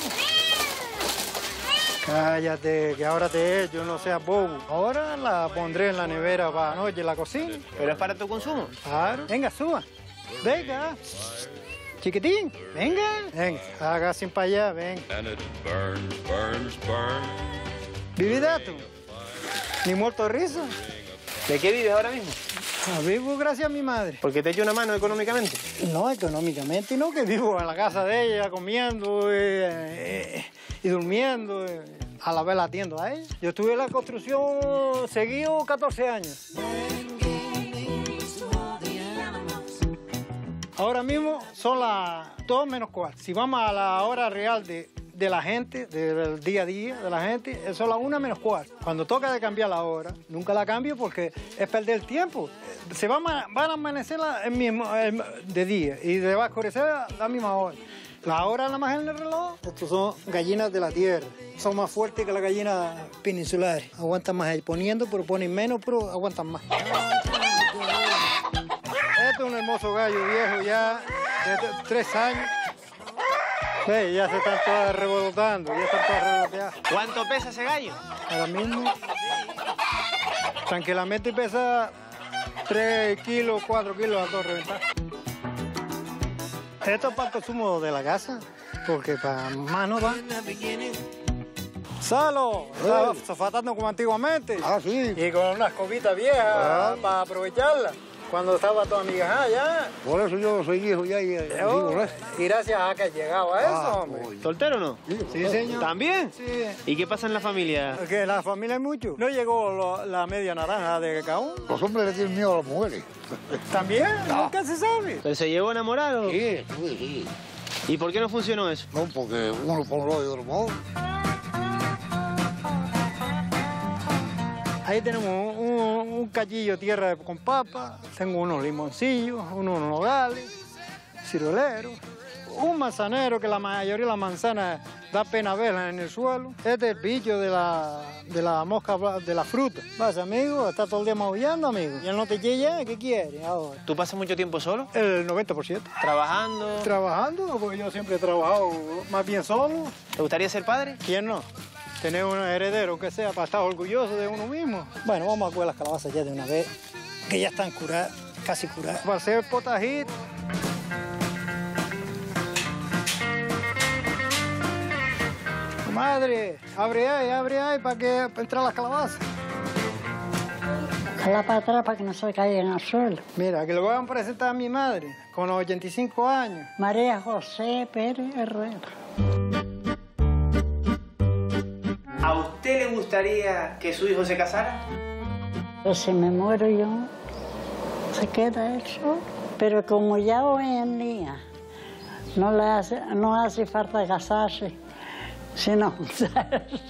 S8: Cállate, que ahora te he hecho, no seas bobo. Ahora la pondré en la nevera para anoche en la cocina.
S9: ¿Pero es para tu consumo?
S8: Claro. Venga, suba. Venga. Chiquitín, venga. Venga, haga sin para allá, venga. ¿Vividad tú? Ni muerto de risa.
S9: ¿De qué vives ahora mismo?
S8: Ah, vivo gracias a mi madre.
S9: ¿Porque te echo una mano económicamente?
S8: No, económicamente no, que vivo en la casa de ella, comiendo eh, eh, y durmiendo, eh, a la vez la atiendo a ella. Yo estuve en la construcción seguido catorce años. Ahora mismo son las dos menos cuatro. Si vamos a la hora real de, de la gente, del día a día de la gente, son las una menos cuatro. Cuando toca de cambiar la hora, nunca la cambio porque es perder el tiempo. Se va a, van a amanecer la, el mismo, el, de día y se va a oscurecer a la misma hora. La hora nada más en el reloj. Estos son gallinas de la tierra. Son más fuertes que las gallinas peninsulares. Aguantan más ahí poniendo, pero ponen menos, pero aguantan más. Este es un hermoso gallo viejo ya, de tres años. Sí, ya se están todas revolotando, ya están todas revoloteadas.
S9: ¿Cuánto pesa ese gallo?
S8: Ahora mismo, tranquilamente pesa tres kilos, cuatro kilos a todo reventar. Esto es para el consumo de la casa, porque para más no va. Salo, estaba zafatando como antiguamente.
S13: Ah, sí.
S8: Y con unas copitas viejas ah. para aprovecharlas. Cuando estaba toda amiga allá.
S13: Por eso yo soy viejo ya y,
S8: oh, y gracias a que has llegado a eso, ah, hombre.
S9: Uy. ¿Soltero o no?
S8: Sí, sí, señor.
S9: ¿También?
S8: Sí.
S9: ¿Y qué pasa en la familia?
S8: Que la familia es mucho. ¿No llegó lo, la media naranja de cacao?
S13: Los hombres le tienen miedo a las mujeres.
S8: ¿También?
S13: No.
S8: Nunca se sabe.
S9: ¿Pero se llegó enamorado?
S13: Sí, sí, sí.
S9: ¿Y por qué no funcionó eso?
S13: No, porque uno por un lado y otro por otro.
S8: Ahí tenemos un, un cachillo de tierra con papa, tengo unos limoncillos, unos nogales, ciruelos, un manzanero que la mayoría de las manzanas da pena verlas en el suelo. Este es el bicho de la, de la mosca de la fruta. Vas, amigo, está todo el día maullando, amigo. Y él no te quiere, ¿qué quiere ahora?
S9: ¿Tú pasas mucho tiempo solo?
S8: El noventa por ciento.
S9: ¿Trabajando?
S8: Trabajando, porque yo siempre he trabajado más bien solo.
S9: ¿Te gustaría ser padre?
S8: ¿Quién no? Tener un heredero, que sea, para estar orgulloso de uno mismo. Bueno, vamos a coger las calabazas ya de una vez, que ya están curadas, casi curadas. Para hacer potajito. Madre, abre ahí, abre ahí para que para entrar las calabazas.
S12: Jala para atrás para que no se caigan al suelo.
S8: Mira, que le voy a presentar a mi madre, con los ochenta y cinco años.
S12: María José Pérez Herrera.
S9: ¿A usted le gustaría que su hijo se casara?
S6: Pues si me muero yo, se queda eso. Pero como ya hoy en día no le hace, no hace falta casarse, sino juntarse.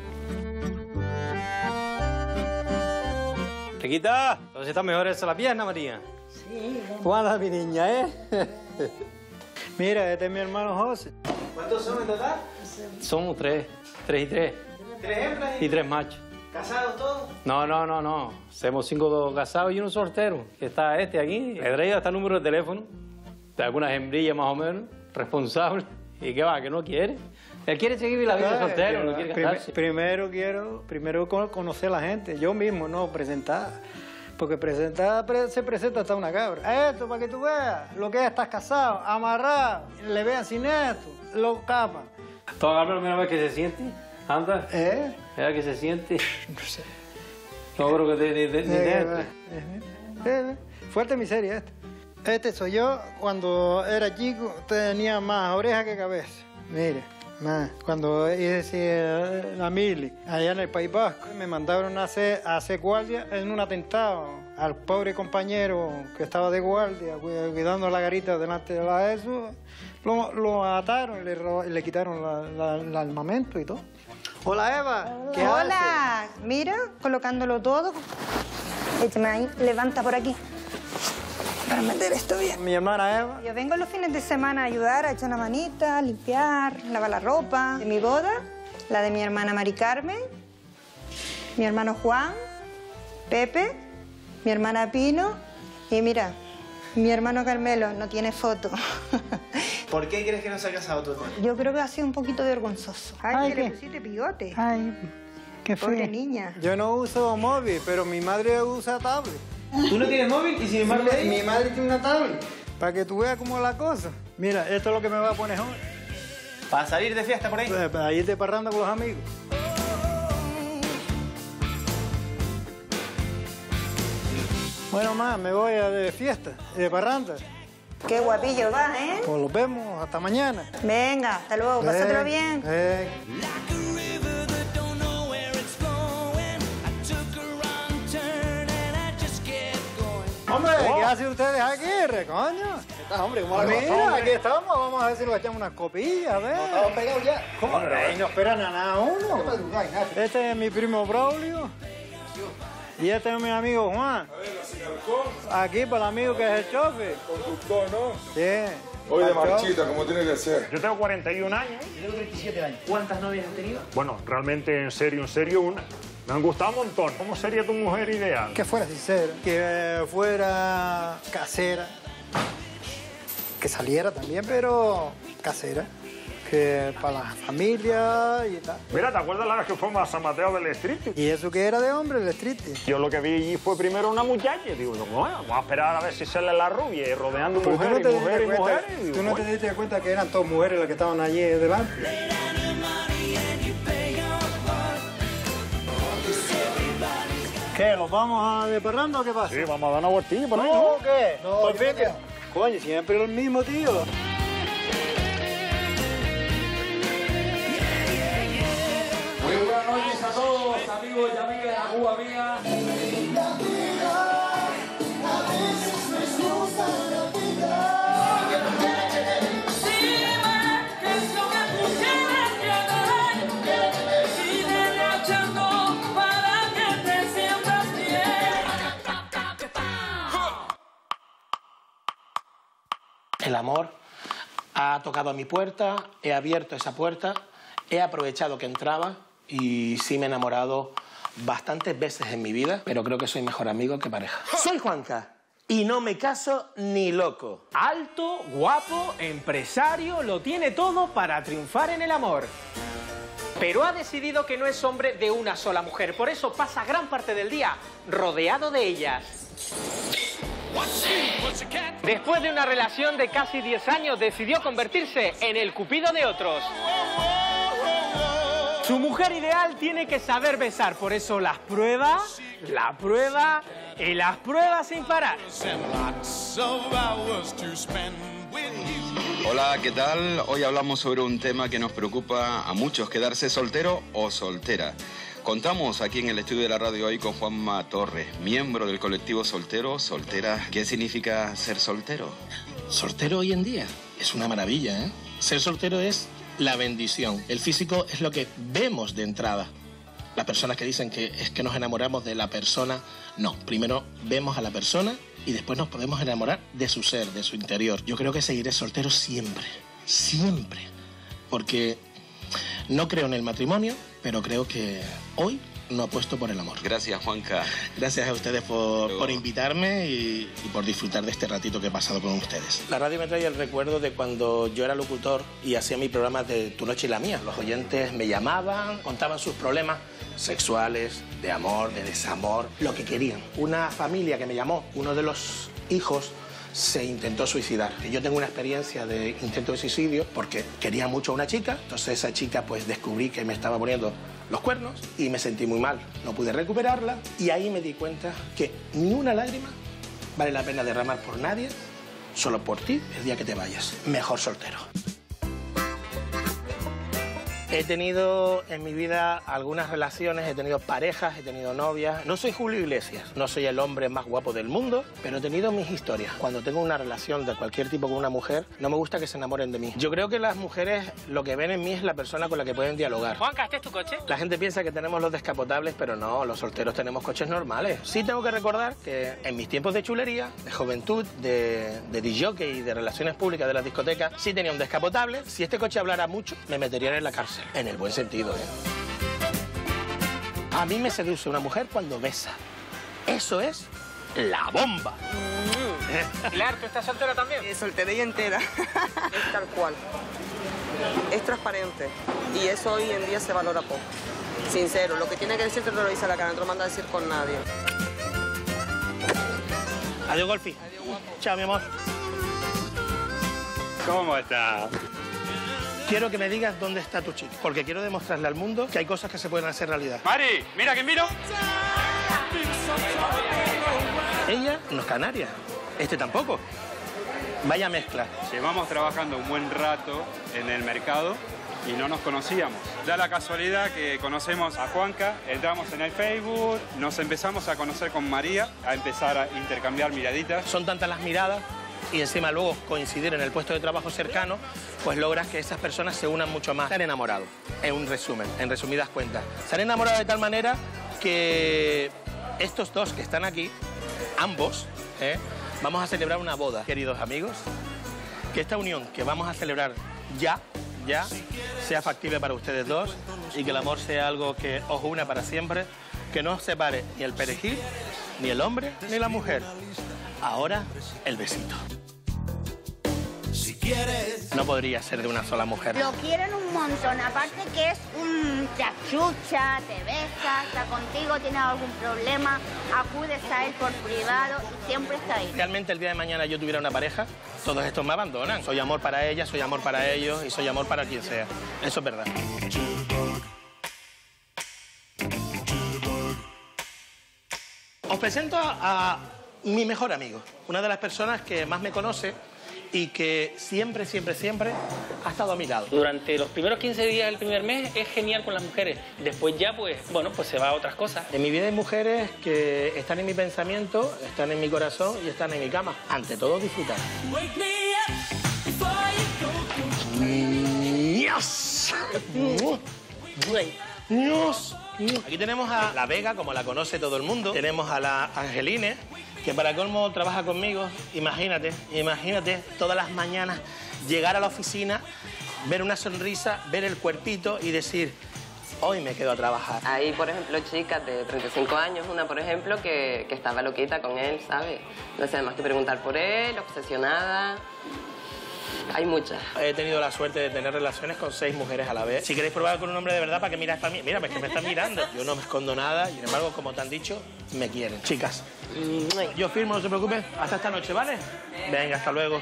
S20: Chiquita, entonces está mejor esa la pierna, María.
S6: Sí.
S8: Guarda, mi niña, ¿eh? Mira, este es mi hermano José.
S9: ¿Cuántos son en total?
S20: Somos tres, tres y tres.
S9: ¿Tres hembras?
S20: Y tres machos.
S9: ¿Casados todos?
S20: No, no, no, no. Somos cinco casados y uno soltero. Está este aquí. He traído hasta el número de teléfono de algunas hembrillas más o menos, responsable. ¿Y qué va? ¿Que no quiere? Él quiere seguir la vida soltero, no quiere casarse.
S8: Primero quiero, primero conocer a la gente, yo mismo, no presentar. Porque presentar se presenta hasta una cabra. Esto, para que tú veas lo que es, estás casado, amarrado, le vean sin esto, lo capan.
S20: ¿Tú agarras la primera vez que se siente? ¿Anda?
S8: ¿Eh?
S20: ¿Era que se siente? No sé. No creo que te... de, de, de,
S8: eh, eh, Fuerte miseria este. Este soy yo, cuando era chico tenía más orejas que cabeza. Mire. Más. Cuando hice la mili, allá en el País Vasco, me mandaron a hacer, a hacer guardia en un atentado al pobre compañero que estaba de guardia, cuidando la garita delante de la ESO. Lo, lo ataron y le, robaron, le quitaron la, la, el armamento y todo. Hola, Eva. ¿Qué
S21: Hola. Haces? Mira, colocándolo todo. Échame ahí, levanta por aquí. Para meter esto bien.
S8: Mi hermana Eva.
S21: Yo vengo los fines de semana a ayudar, a echar una manita, a limpiar, lavar la ropa. De mi boda, la de mi hermana Mari Carmen, mi hermano Juan, Pepe, mi hermana Pino y mira, mi hermano Carmelo no tiene foto.
S9: ¿Por qué crees que no se ha casado tu hermano?
S21: Yo creo que ha sido un poquito vergonzoso. Ay, Ay que le pusiste bigote.
S8: Ay, qué fue.
S21: Pobre niña.
S8: Yo no uso móvil, pero mi madre usa tablet.
S9: ¿Tú no tienes móvil y sin embargo
S8: mi, mi madre tiene una tablet? Para que tú veas cómo es la cosa. Mira, esto es lo que me va a poner hoy.
S9: ¿Para salir de fiesta por ahí?
S8: Para, para ir de parranda con los amigos. Bueno, más, me voy a de fiesta, de parranda.
S21: Qué guapillo vas, ¿eh?
S8: Pues los vemos, hasta mañana.
S21: Venga, hasta luego,
S8: Eh,
S21: pásatelo bien.
S8: eh. Hombre, ¿qué hacen ustedes aquí, recoño?
S13: ¿Qué estás, hombre? ¿Cómo la
S8: Mira,
S13: cosa,
S8: aquí estamos, vamos a ver si nos echamos unas copillas, a ver.
S13: ¿No estamos pegados ya?
S8: ¿Cómo? Rey, no esperan a nada uno. Este es mi primo Braulio. Y este es mi amigo Juan. Aquí para el amigo que es el chofer.
S22: Conductor, ¿no?
S8: Sí.
S22: Hoy de marchita, como tiene que ser.
S23: Yo tengo cuarenta y un años.
S9: Yo tengo treinta y siete años. ¿Cuántas novias has tenido?
S23: Bueno, realmente, en serio, en serio, una. Me han gustado un montón. ¿Cómo sería tu mujer ideal?
S8: Que fuera sincera, que fuera casera, que saliera también, pero casera, que para la familia y tal.
S23: Mira, ¿te acuerdas la vez que fuimos a San Mateo del Street?
S8: ¿Y eso que era de hombre, el street?
S23: Yo lo que vi allí fue primero una muchacha. Digo, bueno, vamos a esperar a ver si sale la rubia y rodeando
S8: Pues
S23: mujeres
S8: tú no
S23: y
S8: te
S23: mujeres y
S8: diste cuenta-
S23: mujeres. Digo,
S8: ¿Tú no te
S23: bueno.
S8: diste cuenta que eran todas mujeres las que estaban allí delante? ¿Qué? ¿Los vamos a de parranda o qué pasa?
S23: Sí, vamos a dar una vueltilla por ahí,
S8: ¿No?
S23: ¿no?
S8: ¿Qué?
S23: No,
S8: Por
S23: yo
S8: fin
S23: me
S8: que-
S23: quedo.
S8: Coño, siempre el mismo tío.
S24: Muy buenas noches a todos, amigos y amigas de la Cuba mía.
S10: El amor ha tocado a mi puerta, he abierto esa puerta, he aprovechado que entraba y sí me he enamorado bastantes veces en mi vida, pero creo que soy mejor amigo que pareja.
S7: Soy Juanca y no me caso ni loco.
S9: Alto, guapo, empresario, lo tiene todo para triunfar en el amor. Pero ha decidido que no es hombre de una sola mujer, por eso pasa gran parte del día rodeado de ellas. Después de una relación de casi diez años, decidió convertirse en el cupido de otros. Su mujer ideal tiene que saber besar, por eso las prueba, la prueba y las prueba sin parar.
S25: Hola, ¿qué tal? Hoy hablamos sobre un tema que nos preocupa a muchos, quedarse soltero o soltera.
S2: Contamos aquí en el estudio de la radio hoy con Juanma Torres, miembro del colectivo Soltero, Soltera. ¿Qué significa ser soltero?
S10: Soltero hoy en día es una maravilla, ¿eh? Ser soltero es la bendición. El físico es lo que vemos de entrada. Las personas que dicen que es que nos enamoramos de la persona, no. Primero vemos a la persona y después nos podemos enamorar de su ser, de su interior. Yo creo que seguiré soltero siempre, siempre. Porque no creo en el matrimonio, pero creo que hoy no apuesto por el amor.
S2: Gracias, Juanca.
S10: Gracias a ustedes por, por invitarme y, y por disfrutar de este ratito que he pasado con ustedes. La radio me trae el recuerdo de cuando yo era locutor y hacía mi programa de Tu Noche y la Mía. Los oyentes me llamaban, contaban sus problemas sexuales, de amor, de desamor, lo que querían. Una familia que me llamó, uno de los hijos se intentó suicidar. Yo tengo una experiencia de intento de suicidio porque quería mucho a una chica, entonces esa chica pues descubrí que me estaba poniendo los cuernos y me sentí muy mal. No pude recuperarla y ahí me di cuenta que ni una lágrima vale la pena derramar por nadie, solo por ti el día que te vayas. Mejor soltero. He tenido en mi vida algunas relaciones, he tenido parejas, he tenido novias. No soy Julio Iglesias, no soy el hombre más guapo del mundo, pero he tenido mis historias. Cuando tengo una relación de cualquier tipo con una mujer, no me gusta que se enamoren de mí. Yo creo que las mujeres lo que ven en mí es la persona con la que pueden dialogar.
S11: Juanca, ¿este es tu coche?
S10: La gente piensa que tenemos los descapotables, pero no, los solteros tenemos coches normales. Sí tengo que recordar que en mis tiempos de chulería, de juventud, de, de disjockey y de relaciones públicas de las discotecas, sí tenía un descapotable. Si este coche hablara mucho, me meterían en la cárcel. En el buen sentido, ¿eh? A mí me seduce una mujer cuando besa. Eso es la bomba.
S11: Mm. Pilar, ¿tú estás soltera también?
S3: Sí, soltera y entera. Es tal cual. Es transparente. Y eso hoy en día se valora poco. Sincero, lo que tiene que decir te lo dice a la cara, no te lo manda a decir con nadie.
S10: Adiós, Golfi.
S3: Adiós, guapo.
S10: Chao, mi amor.
S23: ¿Cómo estás?
S10: Quiero que me digas dónde está tu chica, porque quiero demostrarle al mundo que hay cosas que se pueden hacer realidad.
S23: Mari, mira que miro.
S10: Ella no es canaria, este tampoco. Vaya mezcla.
S23: Llevamos trabajando un buen rato en el mercado y no nos conocíamos. Da la casualidad que conocemos a Juanca, entramos en el Facebook, nos empezamos a conocer con María, a empezar a intercambiar miraditas.
S10: Son tantas las miradas y encima luego coincidir en el puesto de trabajo cercano, pues logras que esas personas se unan mucho más. Se han enamorado, en un resumen, en resumidas cuentas. Se han enamorado de tal manera que estos dos que están aquí, ambos, ¿eh? vamos a celebrar una boda, queridos amigos. Que esta unión que vamos a celebrar ya, ya, sea factible para ustedes dos y que el amor sea algo que os una para siempre, que no os separe ni el perejil, ni el hombre, ni la mujer. Ahora, el besito. No podría ser de una sola mujer.
S16: Lo quieren un montón, aparte que es un te achucha, te besa, está contigo, tiene algún problema, acudes a él por privado y siempre está ahí.
S10: Realmente el día de mañana yo tuviera una pareja, todos estos me abandonan. Soy amor para ella, soy amor para ellos y soy amor para quien sea. Eso es verdad. Os presento a mi mejor amigo, una de las personas que más me conoce y que siempre, siempre, siempre ha estado a mi lado.
S17: Durante los primeros quince días del primer mes es genial con las mujeres. Después ya, pues, bueno, pues se va a otras cosas.
S10: En mi vida hay mujeres que están en mi pensamiento, están en mi corazón y están en mi cama. Ante todo, disfrutar. ¡Dios! ¡Dios! Aquí tenemos a la Vega, como la conoce todo el mundo. Tenemos a la Angeline, que para colmo trabaja conmigo. Imagínate, imagínate todas las mañanas llegar a la oficina, ver una sonrisa, ver el cuerpito y decir, hoy me quedo a trabajar.
S25: Hay, por ejemplo, chicas de treinta y cinco años, una, por ejemplo, que, que estaba loquita con él, ¿sabes? No sé, más que preguntar por él, obsesionada. Hay muchas.
S10: He tenido la suerte de tener relaciones con seis mujeres a la vez. Si queréis probar con un hombre de verdad, ¿para qué miráis para mí? Mira, es que me están mirando. Yo no me escondo nada y, sin embargo, como te han dicho, me quieren. Chicas, yo firmo, no se preocupen. Hasta esta noche, ¿vale? Venga, hasta luego.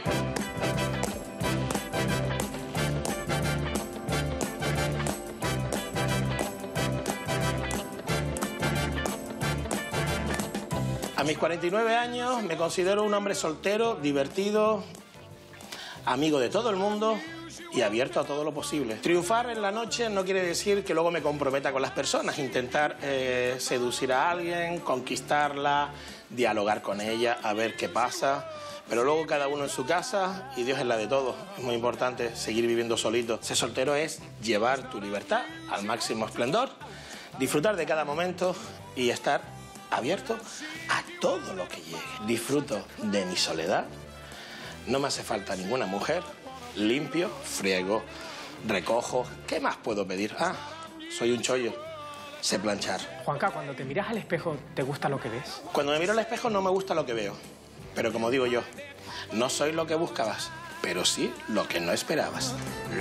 S10: A mis cuarenta y nueve años me considero un hombre soltero, divertido, amigo de todo el mundo y abierto a todo lo posible. Triunfar en la noche no quiere decir que luego me comprometa con las personas, intentar eh, seducir a alguien, conquistarla, dialogar con ella, a ver qué pasa, pero luego cada uno en su casa y Dios es la de todos. Es muy importante seguir viviendo solito. Ser soltero es llevar tu libertad al máximo esplendor, disfrutar de cada momento y estar abierto a todo lo que llegue. Disfruto de mi soledad, no me hace falta ninguna mujer, limpio, friego, recojo. ¿Qué más puedo pedir? Ah, soy un chollo, sé planchar.
S4: Juanca, cuando te miras al espejo, ¿te gusta lo que ves?
S10: Cuando me miro al espejo no me gusta lo que veo, pero como digo yo, no soy lo que buscabas, pero sí lo que no esperabas.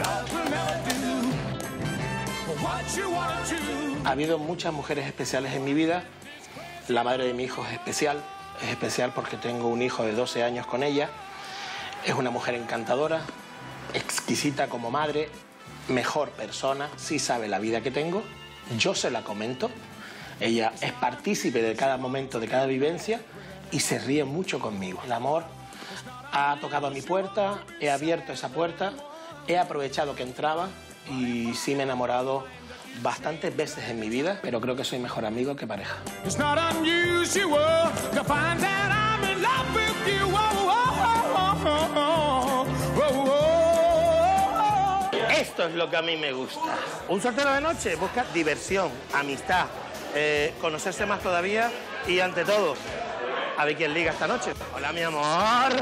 S10: Ha habido muchas mujeres especiales en mi vida. La madre de mi hijo es especial. Es especial porque tengo un hijo de doce años con ella. Es una mujer encantadora, exquisita como madre, mejor persona, sí sabe la vida que tengo. Yo se la comento. Ella es partícipe de cada momento, de cada vivencia y se ríe mucho conmigo. El amor ha tocado a mi puerta, he abierto esa puerta, he aprovechado que entraba y sí me he enamorado bastantes veces en mi vida, pero creo que soy mejor amigo que pareja. Esto es lo que a mí me gusta. Un soltero de noche busca diversión, amistad, eh, conocerse más todavía y, ante todo, a ver quién liga esta noche. Hola, mi amor.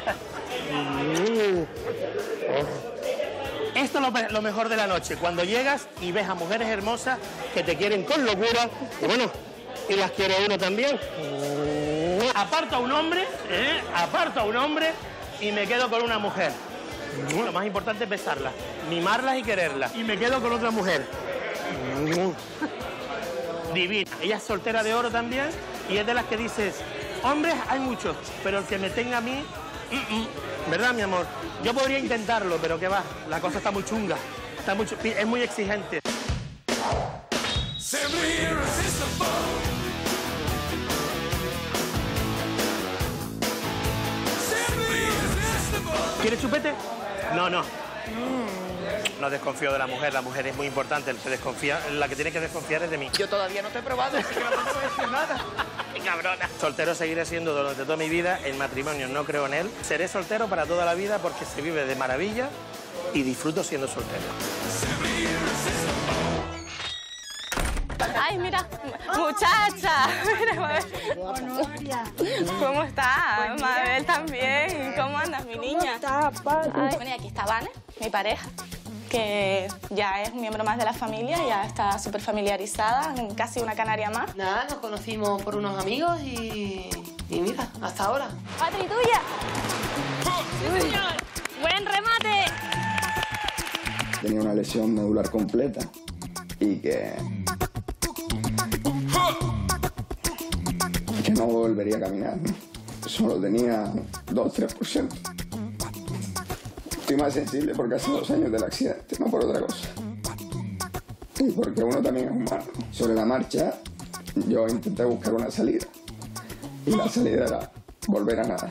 S10: Esto es lo, lo mejor de la noche, cuando llegas y ves a mujeres hermosas que te quieren con locura, y bueno, y las quiere uno también. Aparto a un hombre, ¿eh? Aparto a un hombre y me quedo con una mujer. Lo más importante es besarlas, mimarlas y quererlas. Y me quedo con otra mujer. Divina. Ella es soltera de oro también y es de las que dices, hombres hay muchos, pero el que me tenga a mí... Mm -mm. ¿Verdad, mi amor? Yo podría intentarlo, pero qué va, la cosa está muy chunga, está muy, es muy exigente. ¿Quieres chupete? No, no. No desconfío de la mujer, la mujer es muy importante, el que desconfía, la que tiene que desconfiar es de mí.
S4: Yo todavía no te he probado, así que no puedo decir nada.
S10: Cabrona. Soltero seguiré siendo durante toda mi vida. El matrimonio no creo en él. Seré soltero para toda la vida porque se vive de maravilla y disfruto siendo soltero.
S14: Ay, mira, muchacha. ¿Cómo estás? Mabel también. ¿Cómo andas, mi niña? Ay, bueno, y aquí está Vane, mi pareja, que ya es un miembro más de la familia, ya está súper familiarizada, casi una canaria más.
S15: Nada, nos conocimos por unos amigos y, y mira, hasta ahora.
S14: ¡Patri, tuya! Sí, señor. ¡Buen remate!
S18: Tenía una lesión medular completa y que... que no volvería a caminar, ¿no? Solo tenía dos tres por ciento. Estoy más sensible porque hace dos años del accidente, no por otra cosa. Y porque uno también es humano. Sobre la marcha, yo intenté buscar una salida. Y la salida era volver a nadar.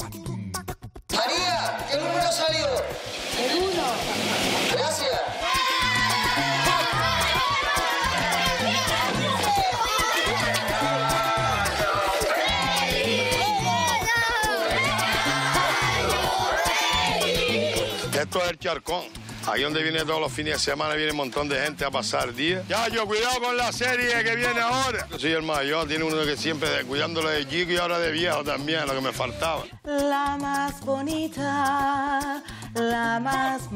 S19: María, ¿qué número salió? El uno. Gracias.
S22: Esto es el Charcón. Ahí donde viene todos los fines de semana, viene un montón de gente a pasar días. Ya, yo cuidado con la serie que viene ahora. Yo soy el mayor, tiene uno que siempre cuidándolo de chico y ahora de viejo también, lo que me faltaba.
S1: La más bonita, la más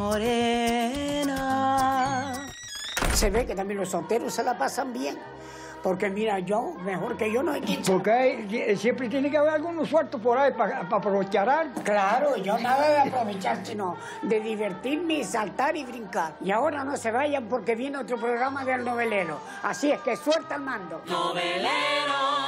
S1: morena.
S12: Se ve que también los solteros se la pasan bien. Porque mira, yo, mejor que yo no hay quien.
S8: Porque hay, siempre tiene que haber algunos sueltos por ahí para pa aprovechar.
S12: Claro, yo nada de aprovechar, sino de divertirme, saltar y brincar. Y ahora no se vayan porque viene otro programa del novelero. Así es que suelta el mando.
S1: Novelero.